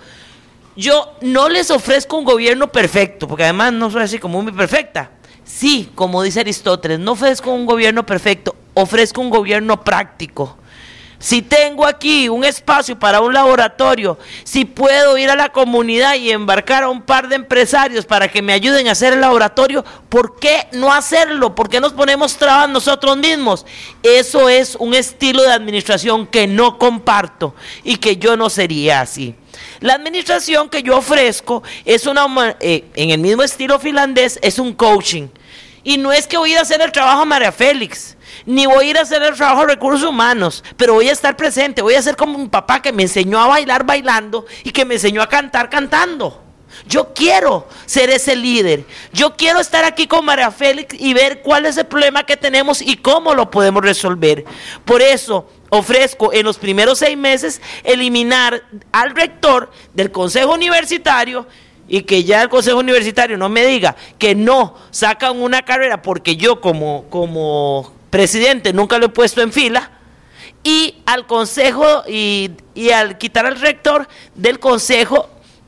Yo no les ofrezco un gobierno perfecto, porque además no soy así como muy perfecta. Sí, como dice Aristóteles, no ofrezco un gobierno perfecto, ofrezco un gobierno práctico. Si tengo aquí un espacio para un laboratorio, si puedo ir a la comunidad y embarcar a un par de empresarios para que me ayuden a hacer el laboratorio, ¿por qué no hacerlo? ¿Por qué nos ponemos trabas nosotros mismos? Eso es un estilo de administración que no comparto y que yo no sería así. La administración que yo ofrezco es una, eh, en el mismo estilo finlandés, es un coaching. Y no es que voy a ir a hacer el trabajo a María Félix, ni voy a ir a hacer el trabajo de recursos humanos, pero voy a estar presente, voy a ser como un papá que me enseñó a bailar bailando y que me enseñó a cantar cantando. Yo quiero ser ese líder, yo quiero estar aquí con María Félix y ver cuál es el problema que tenemos y cómo lo podemos resolver. Por eso ofrezco en los primeros seis meses eliminar al rector del Consejo Universitario, y que ya el Consejo Universitario no me diga que no sacan una carrera porque yo como, como presidente nunca lo he puesto en fila, y al Consejo y, y al quitar al rector del Consejo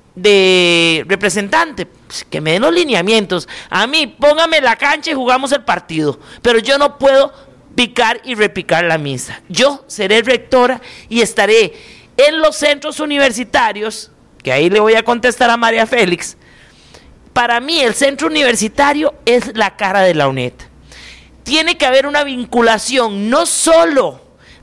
de representante, pues que me den los lineamientos. A mí póngame la cancha y jugamos el partido, pero yo no puedo picar y repicar la misa. Yo seré rectora y estaré en los centros universitarios, que ahí le voy a contestar a María Félix. Para mí el centro universitario es la cara de la UNED. Tiene que haber una vinculación no solo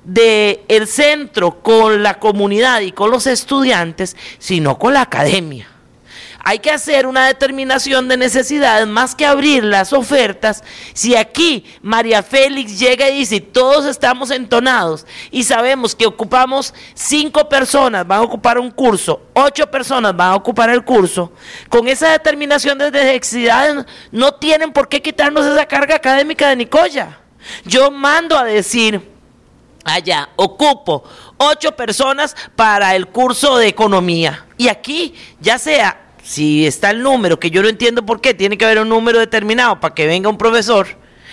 del centro con la comunidad y con los estudiantes, sino con la academia. Hay que hacer una determinación de necesidades más que abrir las ofertas. Si aquí María Félix llega y dice, todos estamos entonados y sabemos que ocupamos cinco personas, van a ocupar un curso, ocho personas van a ocupar el curso, con esa determinación de necesidades no tienen por qué quitarnos esa carga académica de Nicoya. Yo mando a decir, allá ocupo ocho personas para el curso de economía, y aquí ya sea, si está el número, que yo no entiendo por qué, tiene que haber un número determinado para que venga un profesor,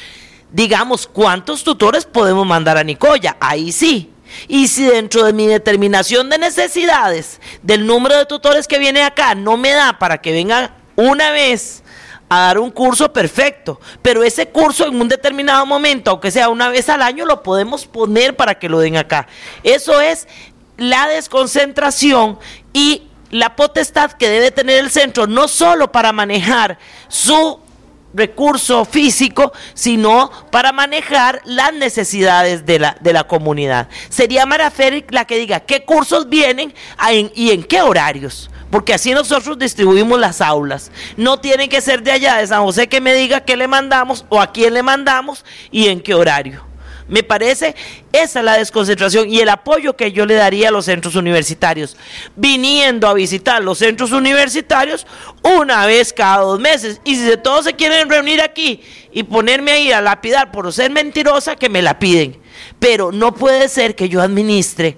digamos, ¿cuántos tutores podemos mandar a Nicoya? Ahí sí. Y si dentro de mi determinación de necesidades, del número de tutores que viene acá, no me da para que vengan una vez a dar un curso, perfecto, pero ese curso en un determinado momento, aunque sea una vez al año, lo podemos poner para que lo den acá. Eso es la desconcentración y la potestad que debe tener el centro, no solo para manejar su recurso físico, sino para manejar las necesidades de la, de la comunidad. Sería María Félix la que diga qué cursos vienen en, y en qué horarios, porque así nosotros distribuimos las aulas. No tiene que ser de allá de San José que me diga qué le mandamos o a quién le mandamos y en qué horario. Me parece esa es la desconcentración y el apoyo que yo le daría a los centros universitarios, viniendo a visitar los centros universitarios una vez cada dos meses. Y si todos se quieren reunir aquí y ponerme ahí a lapidar por ser mentirosa, que me la piden. Pero no puede ser que yo administre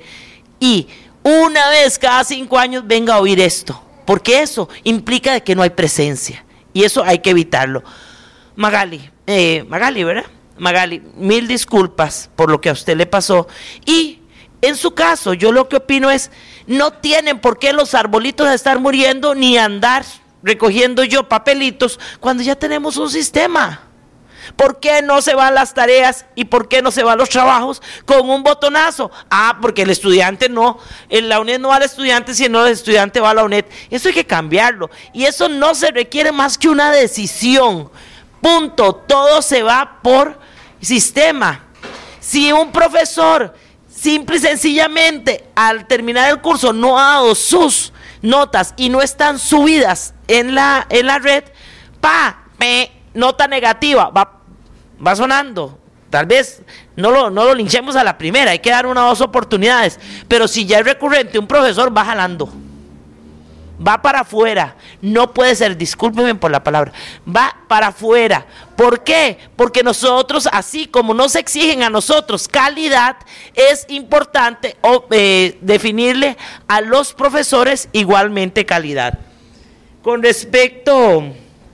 y una vez cada cinco años venga a oír esto, porque eso implica de que no hay presencia y eso hay que evitarlo. Magali, eh, Magali, ¿verdad? Magali, mil disculpas por lo que a usted le pasó, y en su caso yo lo que opino es, no tienen por qué los arbolitos estar muriendo ni andar recogiendo yo papelitos cuando ya tenemos un sistema. ¿Por qué no se van las tareas y por qué no se van los trabajos con un botonazo? Ah, porque el estudiante no, en la UNED no va al estudiante, sino el estudiante va a la UNED. Eso hay que cambiarlo y eso no se requiere más que una decisión. Punto. Todo se va por sistema. Si un profesor simple y sencillamente al terminar el curso no ha dado sus notas y no están subidas en la, en la red, pa, me, nota negativa, va, va sonando. Tal vez no lo, no lo linchemos a la primera, hay que dar una o dos oportunidades, pero si ya es recurrente, un profesor va jalando, va para afuera, no puede ser, discúlpenme por la palabra, va para afuera. ¿Por qué? Porque nosotros, así como nos exigen a nosotros calidad, es importante eh, definirle a los profesores igualmente calidad. Con respecto,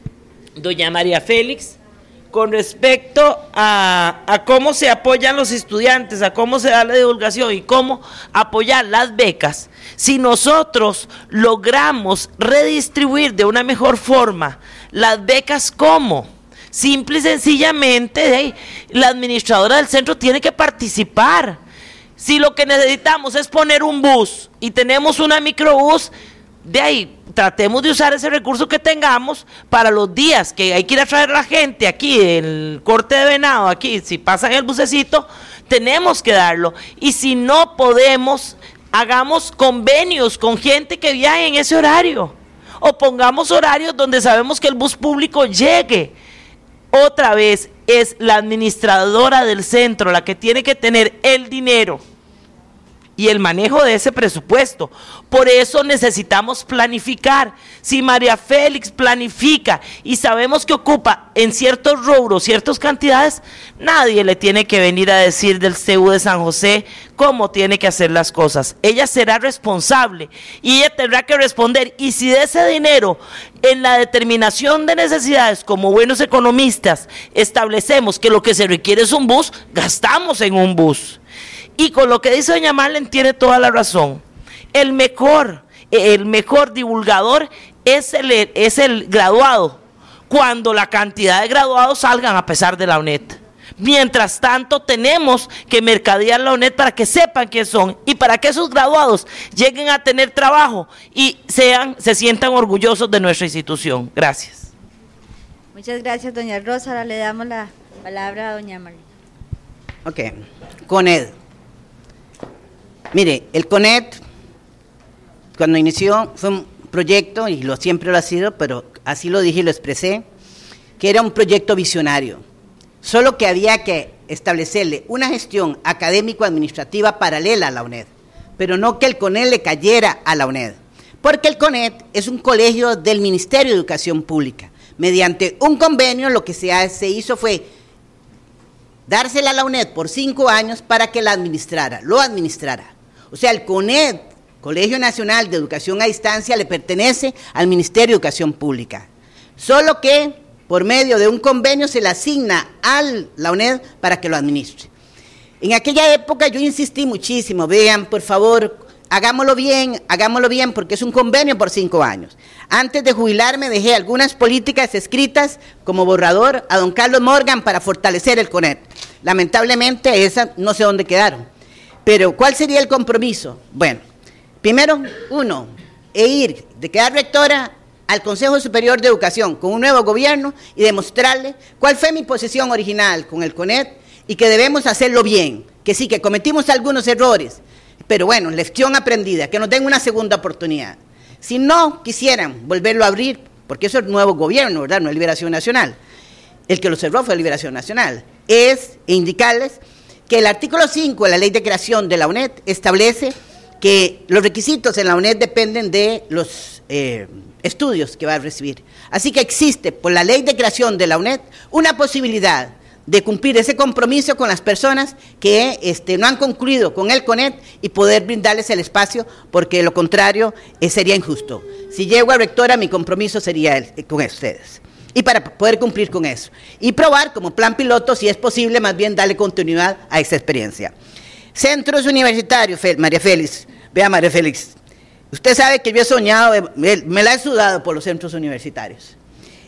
doña María Félix, con respecto a, a cómo se apoyan los estudiantes, a cómo se da la divulgación y cómo apoyar las becas, si nosotros logramos redistribuir de una mejor forma las becas, ¿cómo? Simple y sencillamente, hey, la administradora del centro tiene que participar. Si lo que necesitamos es poner un bus y tenemos una microbús, de ahí tratemos de usar ese recurso que tengamos para los días que hay que ir a traer a la gente aquí, el corte de venado, aquí, si pasan el bucecito, tenemos que darlo. Y si no podemos, hagamos convenios con gente que viaje en ese horario, o pongamos horarios donde sabemos que el bus público llegue. Otra vez, es la administradora del centro la que tiene que tener el dinero y el manejo de ese presupuesto. Por eso necesitamos planificar. Si María Félix planifica y sabemos que ocupa en ciertos rubros, ciertas cantidades, nadie le tiene que venir a decir del C U de San José cómo tiene que hacer las cosas. Ella será responsable y ella tendrá que responder. Y si de ese dinero, en la determinación de necesidades, como buenos economistas, establecemos que lo que se requiere es un bus, gastamos en un bus. Y con lo que dice doña Marlene tiene toda la razón. El mejor, el mejor divulgador es el, es el graduado, cuando la cantidad de graduados salgan a pesar de la UNED. Mientras tanto, tenemos que mercadear la UNED para que sepan quién son y para que esos graduados lleguen a tener trabajo y sean, se sientan orgullosos de nuestra institución. Gracias. Muchas gracias, doña Rosa. Ahora le damos la palabra a doña Marlene. Ok, CONED. Mire, el CONED, cuando inició, fue un proyecto, y lo siempre lo ha sido, pero así lo dije y lo expresé, que era un proyecto visionario, solo que había que establecerle una gestión académico-administrativa paralela a la UNED, pero no que el CONED le cayera a la UNED, porque el CONED es un colegio del Ministerio de Educación Pública. Mediante un convenio, lo que se, se hizo fue dársela a la UNED por cinco años para que la administrara, lo administrara. O sea, el CONED, Colegio Nacional de Educación a Distancia, le pertenece al Ministerio de Educación Pública. Solo que por medio de un convenio se le asigna a la UNED para que lo administre. En aquella época yo insistí muchísimo, vean, por favor, hagámoslo bien, hagámoslo bien, porque es un convenio por cinco años. Antes de jubilarme dejé algunas políticas escritas como borrador a don Carlos Morgan para fortalecer el CONED. Lamentablemente esas no sé dónde quedaron. Pero ¿cuál sería el compromiso? Bueno, primero, uno, e ir de quedar rectora al Consejo Superior de Educación con un nuevo gobierno y demostrarle cuál fue mi posición original con el CONED y que debemos hacerlo bien, que sí, que cometimos algunos errores, pero bueno, lección aprendida, que nos den una segunda oportunidad. Si no quisieran volverlo a abrir, porque eso es nuevo gobierno, ¿verdad? No es Liberación Nacional, el que lo cerró fue Liberación Nacional, es indicarles que el artículo cinco de la Ley de Creación de la UNED establece que los requisitos en la UNED dependen de los eh, estudios que va a recibir. Así que existe, por la Ley de Creación de la UNED, una posibilidad de cumplir ese compromiso con las personas que este, no han concluido con el CONED y poder brindarles el espacio, porque lo contrario eh, sería injusto. Si llego a rectora, mi compromiso sería el, eh, con ustedes. Y para poder cumplir con eso. Y probar como plan piloto, si es posible, más bien darle continuidad a esa experiencia. Centros universitarios, María Félix. Vea, María Félix, usted sabe que yo he soñado, me la he sudado por los centros universitarios.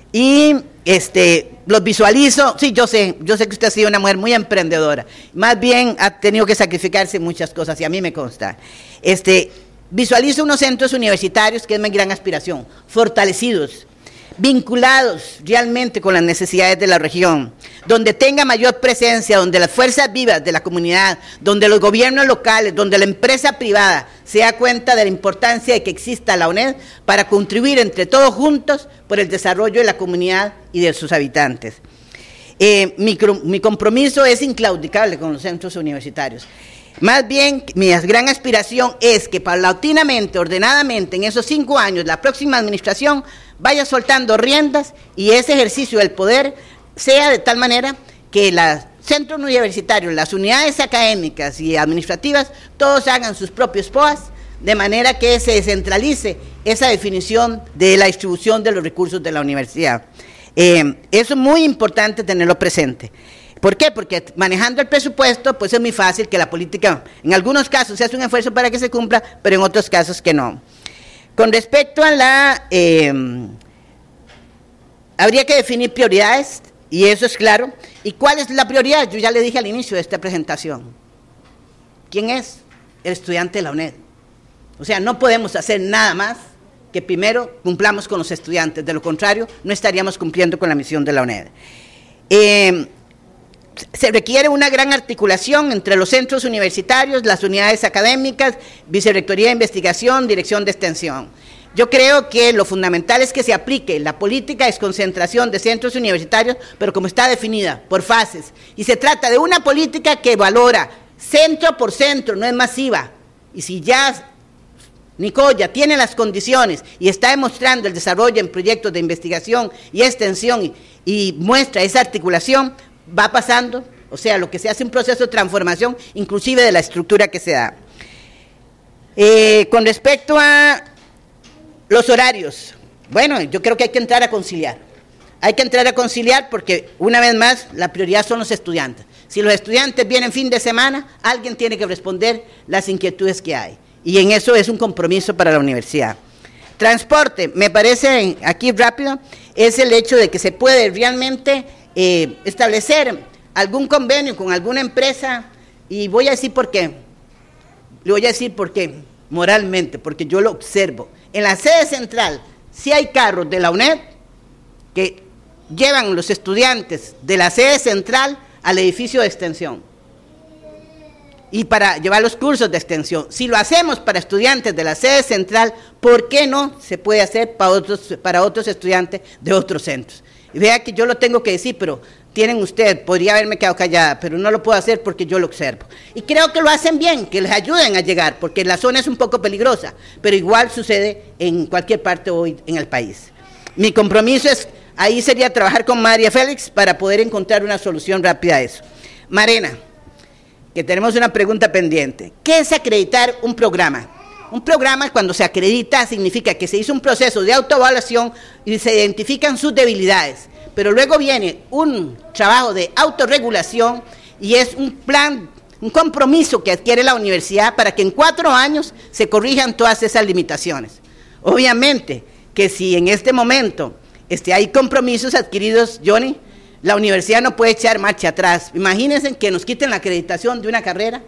y este, los visualizo. Sí, yo sé, yo sé que usted ha sido una mujer muy emprendedora, más bien ha tenido que sacrificarse en muchas cosas, y a mí me consta. Este, visualizo unos centros universitarios, que es mi gran aspiración, fortalecidos, vinculados realmente con las necesidades de la región, donde tenga mayor presencia, donde las fuerzas vivas de la comunidad, donde los gobiernos locales, donde la empresa privada se da cuenta de la importancia de que exista la UNED para contribuir entre todos juntos por el desarrollo de la comunidad y de sus habitantes. Eh, mi, mi compromiso es inclaudicable con los centros universitarios. Más bien, mi gran aspiración es que paulatinamente, ordenadamente, en esos cinco años, la próxima administración vaya soltando riendas y ese ejercicio del poder sea de tal manera que los centros universitarios, las unidades académicas y administrativas, todos hagan sus propios P O As, de manera que se descentralice esa definición de la distribución de los recursos de la universidad. Eh, eso es muy importante tenerlo presente. ¿Por qué? Porque manejando el presupuesto, pues es muy fácil que la política, en algunos casos se hace un esfuerzo para que se cumpla, pero en otros casos que no. Con respecto a la, eh, habría que definir prioridades, y eso es claro. ¿Y cuál es la prioridad? Yo ya le dije al inicio de esta presentación. ¿Quién es? El estudiante de la UNED. O sea, no podemos hacer nada más que primero cumplamos con los estudiantes, de lo contrario, no estaríamos cumpliendo con la misión de la UNED. Eh, Se requiere una gran articulación entre los centros universitarios, las unidades académicas, Vicerrectoría de Investigación, Dirección de Extensión. Yo creo que lo fundamental es que se aplique la política de desconcentración de centros universitarios, pero como está definida, por fases. Y se trata de una política que valora centro por centro, no es masiva. Y si ya Nicoya tiene las condiciones y está demostrando el desarrollo en proyectos de investigación y extensión y, y muestra esa articulación, va pasando, o sea, lo que se hace un proceso de transformación, inclusive de la estructura que se da. Eh, con respecto a los horarios, bueno, yo creo que hay que entrar a conciliar. Hay que entrar a conciliar porque, una vez más, la prioridad son los estudiantes. Si los estudiantes vienen fin de semana, alguien tiene que responder las inquietudes que hay. Y en eso es un compromiso para la universidad. Transporte, me parece, aquí rápido, es el hecho de que se puede realmente Eh, establecer algún convenio con alguna empresa, y voy a decir por qué, le voy a decir por qué, moralmente, porque yo lo observo. En la sede central, sí hay carros de la UNED que llevan los estudiantes de la sede central al edificio de extensión, y para llevar los cursos de extensión. Si lo hacemos para estudiantes de la sede central, ¿por qué no se puede hacer para otros, para otros estudiantes de otros centros? Y vea que yo lo tengo que decir, pero tienen ustedes, podría haberme quedado callada, pero no lo puedo hacer porque yo lo observo. Y creo que lo hacen bien, que les ayuden a llegar, porque la zona es un poco peligrosa, pero igual sucede en cualquier parte hoy en el país. Mi compromiso es, ahí sería trabajar con María Félix para poder encontrar una solución rápida a eso. Marena, que tenemos una pregunta pendiente. ¿Qué es acreditar un programa? Un programa, cuando se acredita, significa que se hizo un proceso de autoevaluación y se identifican sus debilidades, pero luego viene un trabajo de autorregulación y es un plan, un compromiso que adquiere la universidad para que en cuatro años se corrijan todas esas limitaciones. Obviamente que si en este momento este, hay compromisos adquiridos, Johnny, la universidad no puede echar marcha atrás. Imagínense que nos quiten la acreditación de una carrera.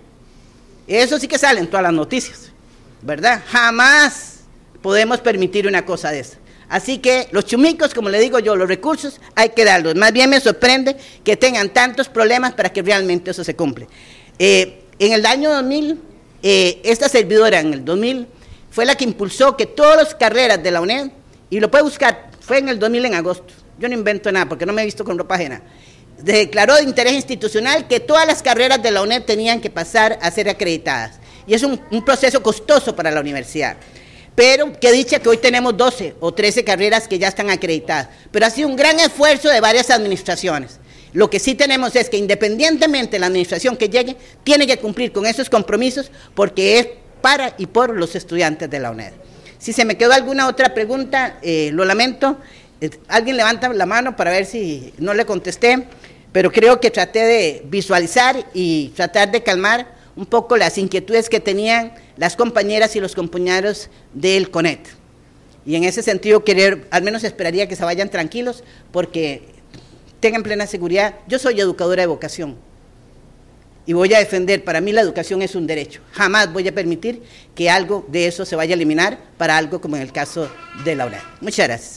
Eso sí que sale en todas las noticias, ¿verdad? Jamás podemos permitir una cosa de esa. Así que los chumicos, como le digo yo, los recursos hay que darlos. Más bien me sorprende que tengan tantos problemas para que realmente eso se cumple. Eh, en el año dos mil, eh, esta servidora en el dos mil fue la que impulsó que todas las carreras de la UNED, y lo puede buscar, fue en el dos mil en agosto, yo no invento nada porque no me he visto con ropa ajena, declaró de interés institucional que todas las carreras de la UNED tenían que pasar a ser acreditadas. Y es un, un proceso costoso para la universidad. Pero qué dicha que hoy tenemos doce o trece carreras que ya están acreditadas. Pero ha sido un gran esfuerzo de varias administraciones. Lo que sí tenemos es que independientemente de la administración que llegue, tiene que cumplir con esos compromisos porque es para y por los estudiantes de la UNED. Si se me quedó alguna otra pregunta, eh, lo lamento. Eh, alguien levanta la mano para ver si no le contesté, pero creo que traté de visualizar y tratar de calmar un poco las inquietudes que tenían las compañeras y los compañeros del CONET. y en ese sentido querer, al menos esperaría que se vayan tranquilos, porque tengan plena seguridad. Yo soy educadora de vocación y voy a defender, para mí la educación es un derecho, jamás voy a permitir que algo de eso se vaya a eliminar para algo como en el caso de la U N E D. Muchas gracias.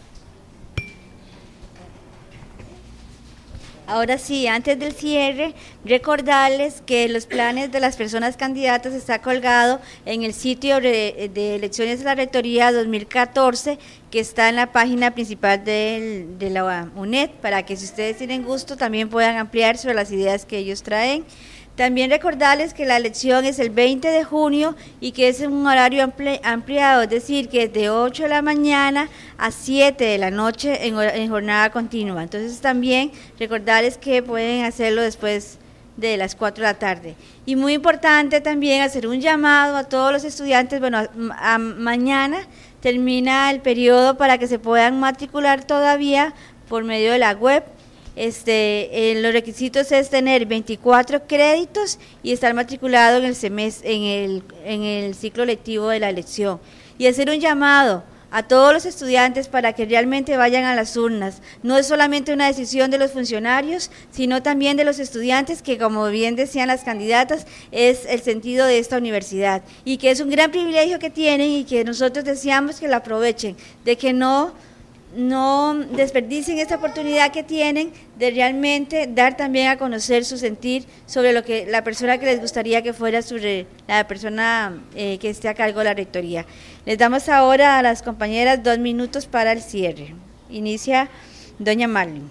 Ahora sí, antes del cierre, recordarles que los planes de las personas candidatas está colgado en el sitio de, de elecciones de la Rectoría dos mil catorce, que está en la página principal del, de la U N E D, para que si ustedes tienen gusto también puedan ampliar sobre las ideas que ellos traen. También recordarles que la elección es el veinte de junio y que es un horario ampli ampliado, es decir, que es de ocho de la mañana a siete de la noche en, en jornada continua. Entonces también recordarles que pueden hacerlo después de las cuatro de la tarde. Y muy importante también hacer un llamado a todos los estudiantes, bueno, a, a mañana termina el periodo para que se puedan matricular todavía por medio de la web. Este, eh, los requisitos es tener veinticuatro créditos y estar matriculado en el semestre, en el, en el ciclo lectivo de la elección. Y hacer un llamado a todos los estudiantes para que realmente vayan a las urnas. No es solamente una decisión de los funcionarios, sino también de los estudiantes, que como bien decían las candidatas, es el sentido de esta universidad. Y que es un gran privilegio que tienen y que nosotros deseamos que lo aprovechen, de que no... no desperdicien esta oportunidad que tienen de realmente dar también a conocer su sentir sobre lo que la persona que les gustaría que fuera su re, la persona eh, que esté a cargo de la rectoría. Les damos ahora a las compañeras dos minutos para el cierre. Inicia doña Marlene.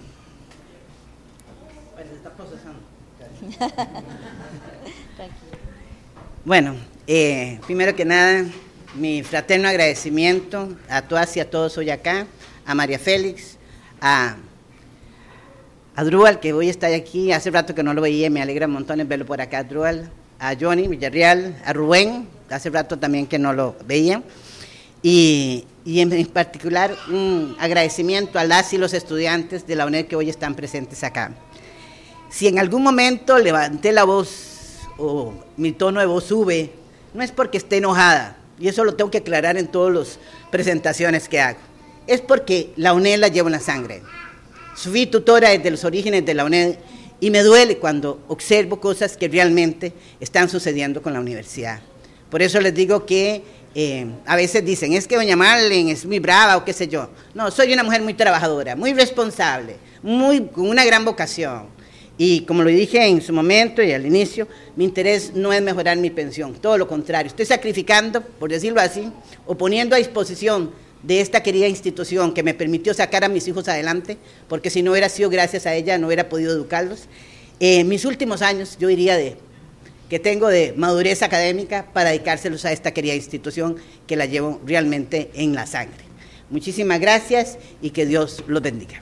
Bueno, eh, primero que nada, mi fraterno agradecimiento a todas y a todos hoy acá, a María Félix, a, a Drual, que hoy está aquí, hace rato que no lo veía, me alegra montones verlo por acá, Drual, a Johnny Villarreal, a Rubén, hace rato también que no lo veía, y, y en, en particular un agradecimiento a las y los estudiantes de la U N E D que hoy están presentes acá. Si en algún momento levanté la voz o mi tono de voz sube, no es porque esté enojada, y eso lo tengo que aclarar en todas las presentaciones que hago. Es porque la U N E D la llevo en la sangre. Fui tutora desde los orígenes de la U N E D y me duele cuando observo cosas que realmente están sucediendo con la universidad. Por eso les digo que eh, a veces dicen, es que doña Marlene es muy brava o qué sé yo. No, soy una mujer muy trabajadora, muy responsable, muy, con una gran vocación. Y como lo dije en su momento y al inicio, mi interés no es mejorar mi pensión, todo lo contrario. Estoy sacrificando, por decirlo así, o poniendo a disposición de esta querida institución que me permitió sacar a mis hijos adelante, porque si no hubiera sido gracias a ella, no hubiera podido educarlos. Eh, mis últimos años, yo diría, de, que tengo de madurez académica para dedicárselos a esta querida institución que la llevo realmente en la sangre. Muchísimas gracias y que Dios los bendiga.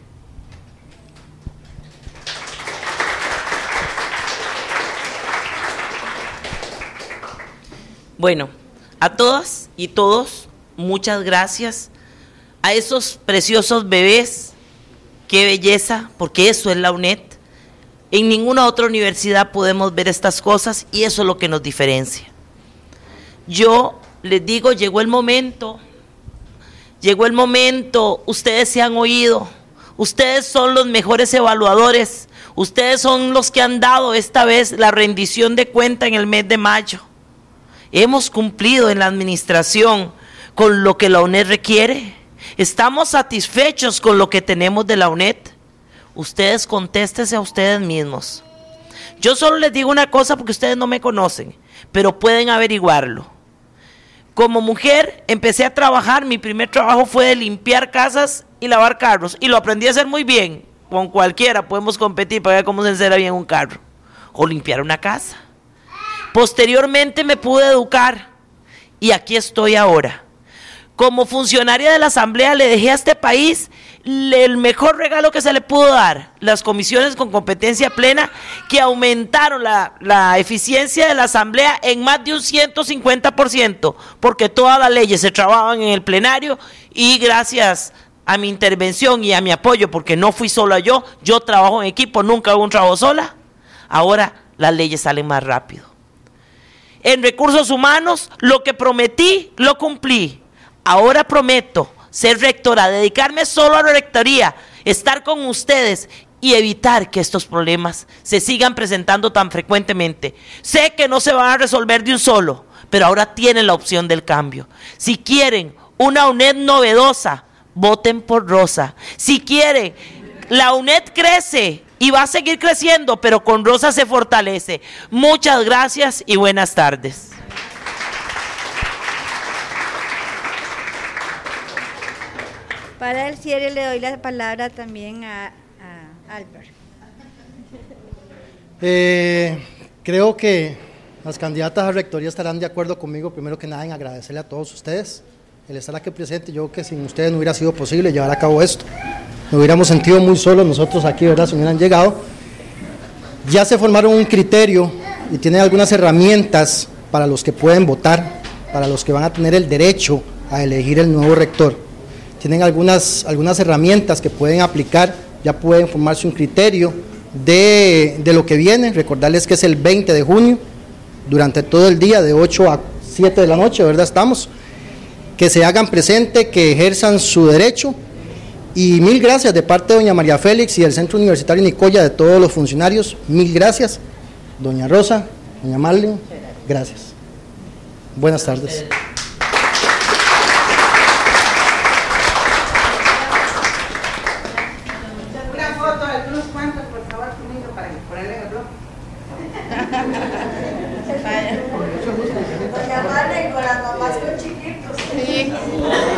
Bueno, a todas y todos, muchas gracias. A esos preciosos bebés, qué belleza, porque eso es la U N E D. En ninguna otra universidad podemos ver estas cosas y eso es lo que nos diferencia. Yo les digo, llegó el momento, llegó el momento, ustedes se han oído, ustedes son los mejores evaluadores, ustedes son los que han dado esta vez la rendición de cuenta en el mes de mayo. Hemos cumplido en la administración con lo que la U N E D requiere. Estamos satisfechos con lo que tenemos de la U N E D. Ustedes contéstense a ustedes mismos. Yo solo les digo una cosa porque ustedes no me conocen, pero pueden averiguarlo. Como mujer empecé a trabajar, mi primer trabajo fue de limpiar casas y lavar carros, y lo aprendí a hacer muy bien. Con cualquiera podemos competir para ver cómo se encera bien un carro o limpiar una casa. Posteriormente me pude educar y aquí estoy ahora. Como funcionaria de la Asamblea le dejé a este país el mejor regalo que se le pudo dar, las comisiones con competencia plena, que aumentaron la, la eficiencia de la Asamblea en más de un ciento cincuenta por ciento, porque todas las leyes se trabajaban en el plenario y gracias a mi intervención y a mi apoyo, porque no fui sola yo, yo trabajo en equipo, nunca hago un trabajo sola, ahora las leyes salen más rápido. En recursos humanos, lo que prometí, lo cumplí. ahora prometo ser rectora, dedicarme solo a la rectoría, estar con ustedes y evitar que estos problemas se sigan presentando tan frecuentemente. Sé que no se van a resolver de un solo, pero ahora tienen la opción del cambio. Si quieren una UNED novedosa, voten por Rosa. Si quieren, la UNED crece y va a seguir creciendo, pero con Rosa se fortalece. Muchas gracias y buenas tardes. Para el cierre le doy la palabra también a, a Albert. Eh, creo que las candidatas a rectoría estarán de acuerdo conmigo, primero que nada, en agradecerle a todos ustedes el estar aquí presente. Yo creo que sin ustedes no hubiera sido posible llevar a cabo esto. Nos hubiéramos sentido muy solos nosotros aquí, ¿verdad?, si hubieran llegado. Ya se formaron un criterio y tienen algunas herramientas para los que pueden votar, para los que van a tener el derecho a elegir el nuevo rector. Tienen algunas, algunas herramientas que pueden aplicar, ya pueden formarse un criterio de, de lo que viene. Recordarles que es el veinte de junio, durante todo el día, de ocho a siete de la noche, ¿verdad? Estamos. Que se hagan presente, que ejerzan su derecho. Y mil gracias de parte de doña María Félix y del Centro Universitario Nicoya, de todos los funcionarios. Mil gracias. Doña Rosa, doña Marlene, gracias. Buenas tardes. Doña Marlene con las mamás con chiquitos. Sí.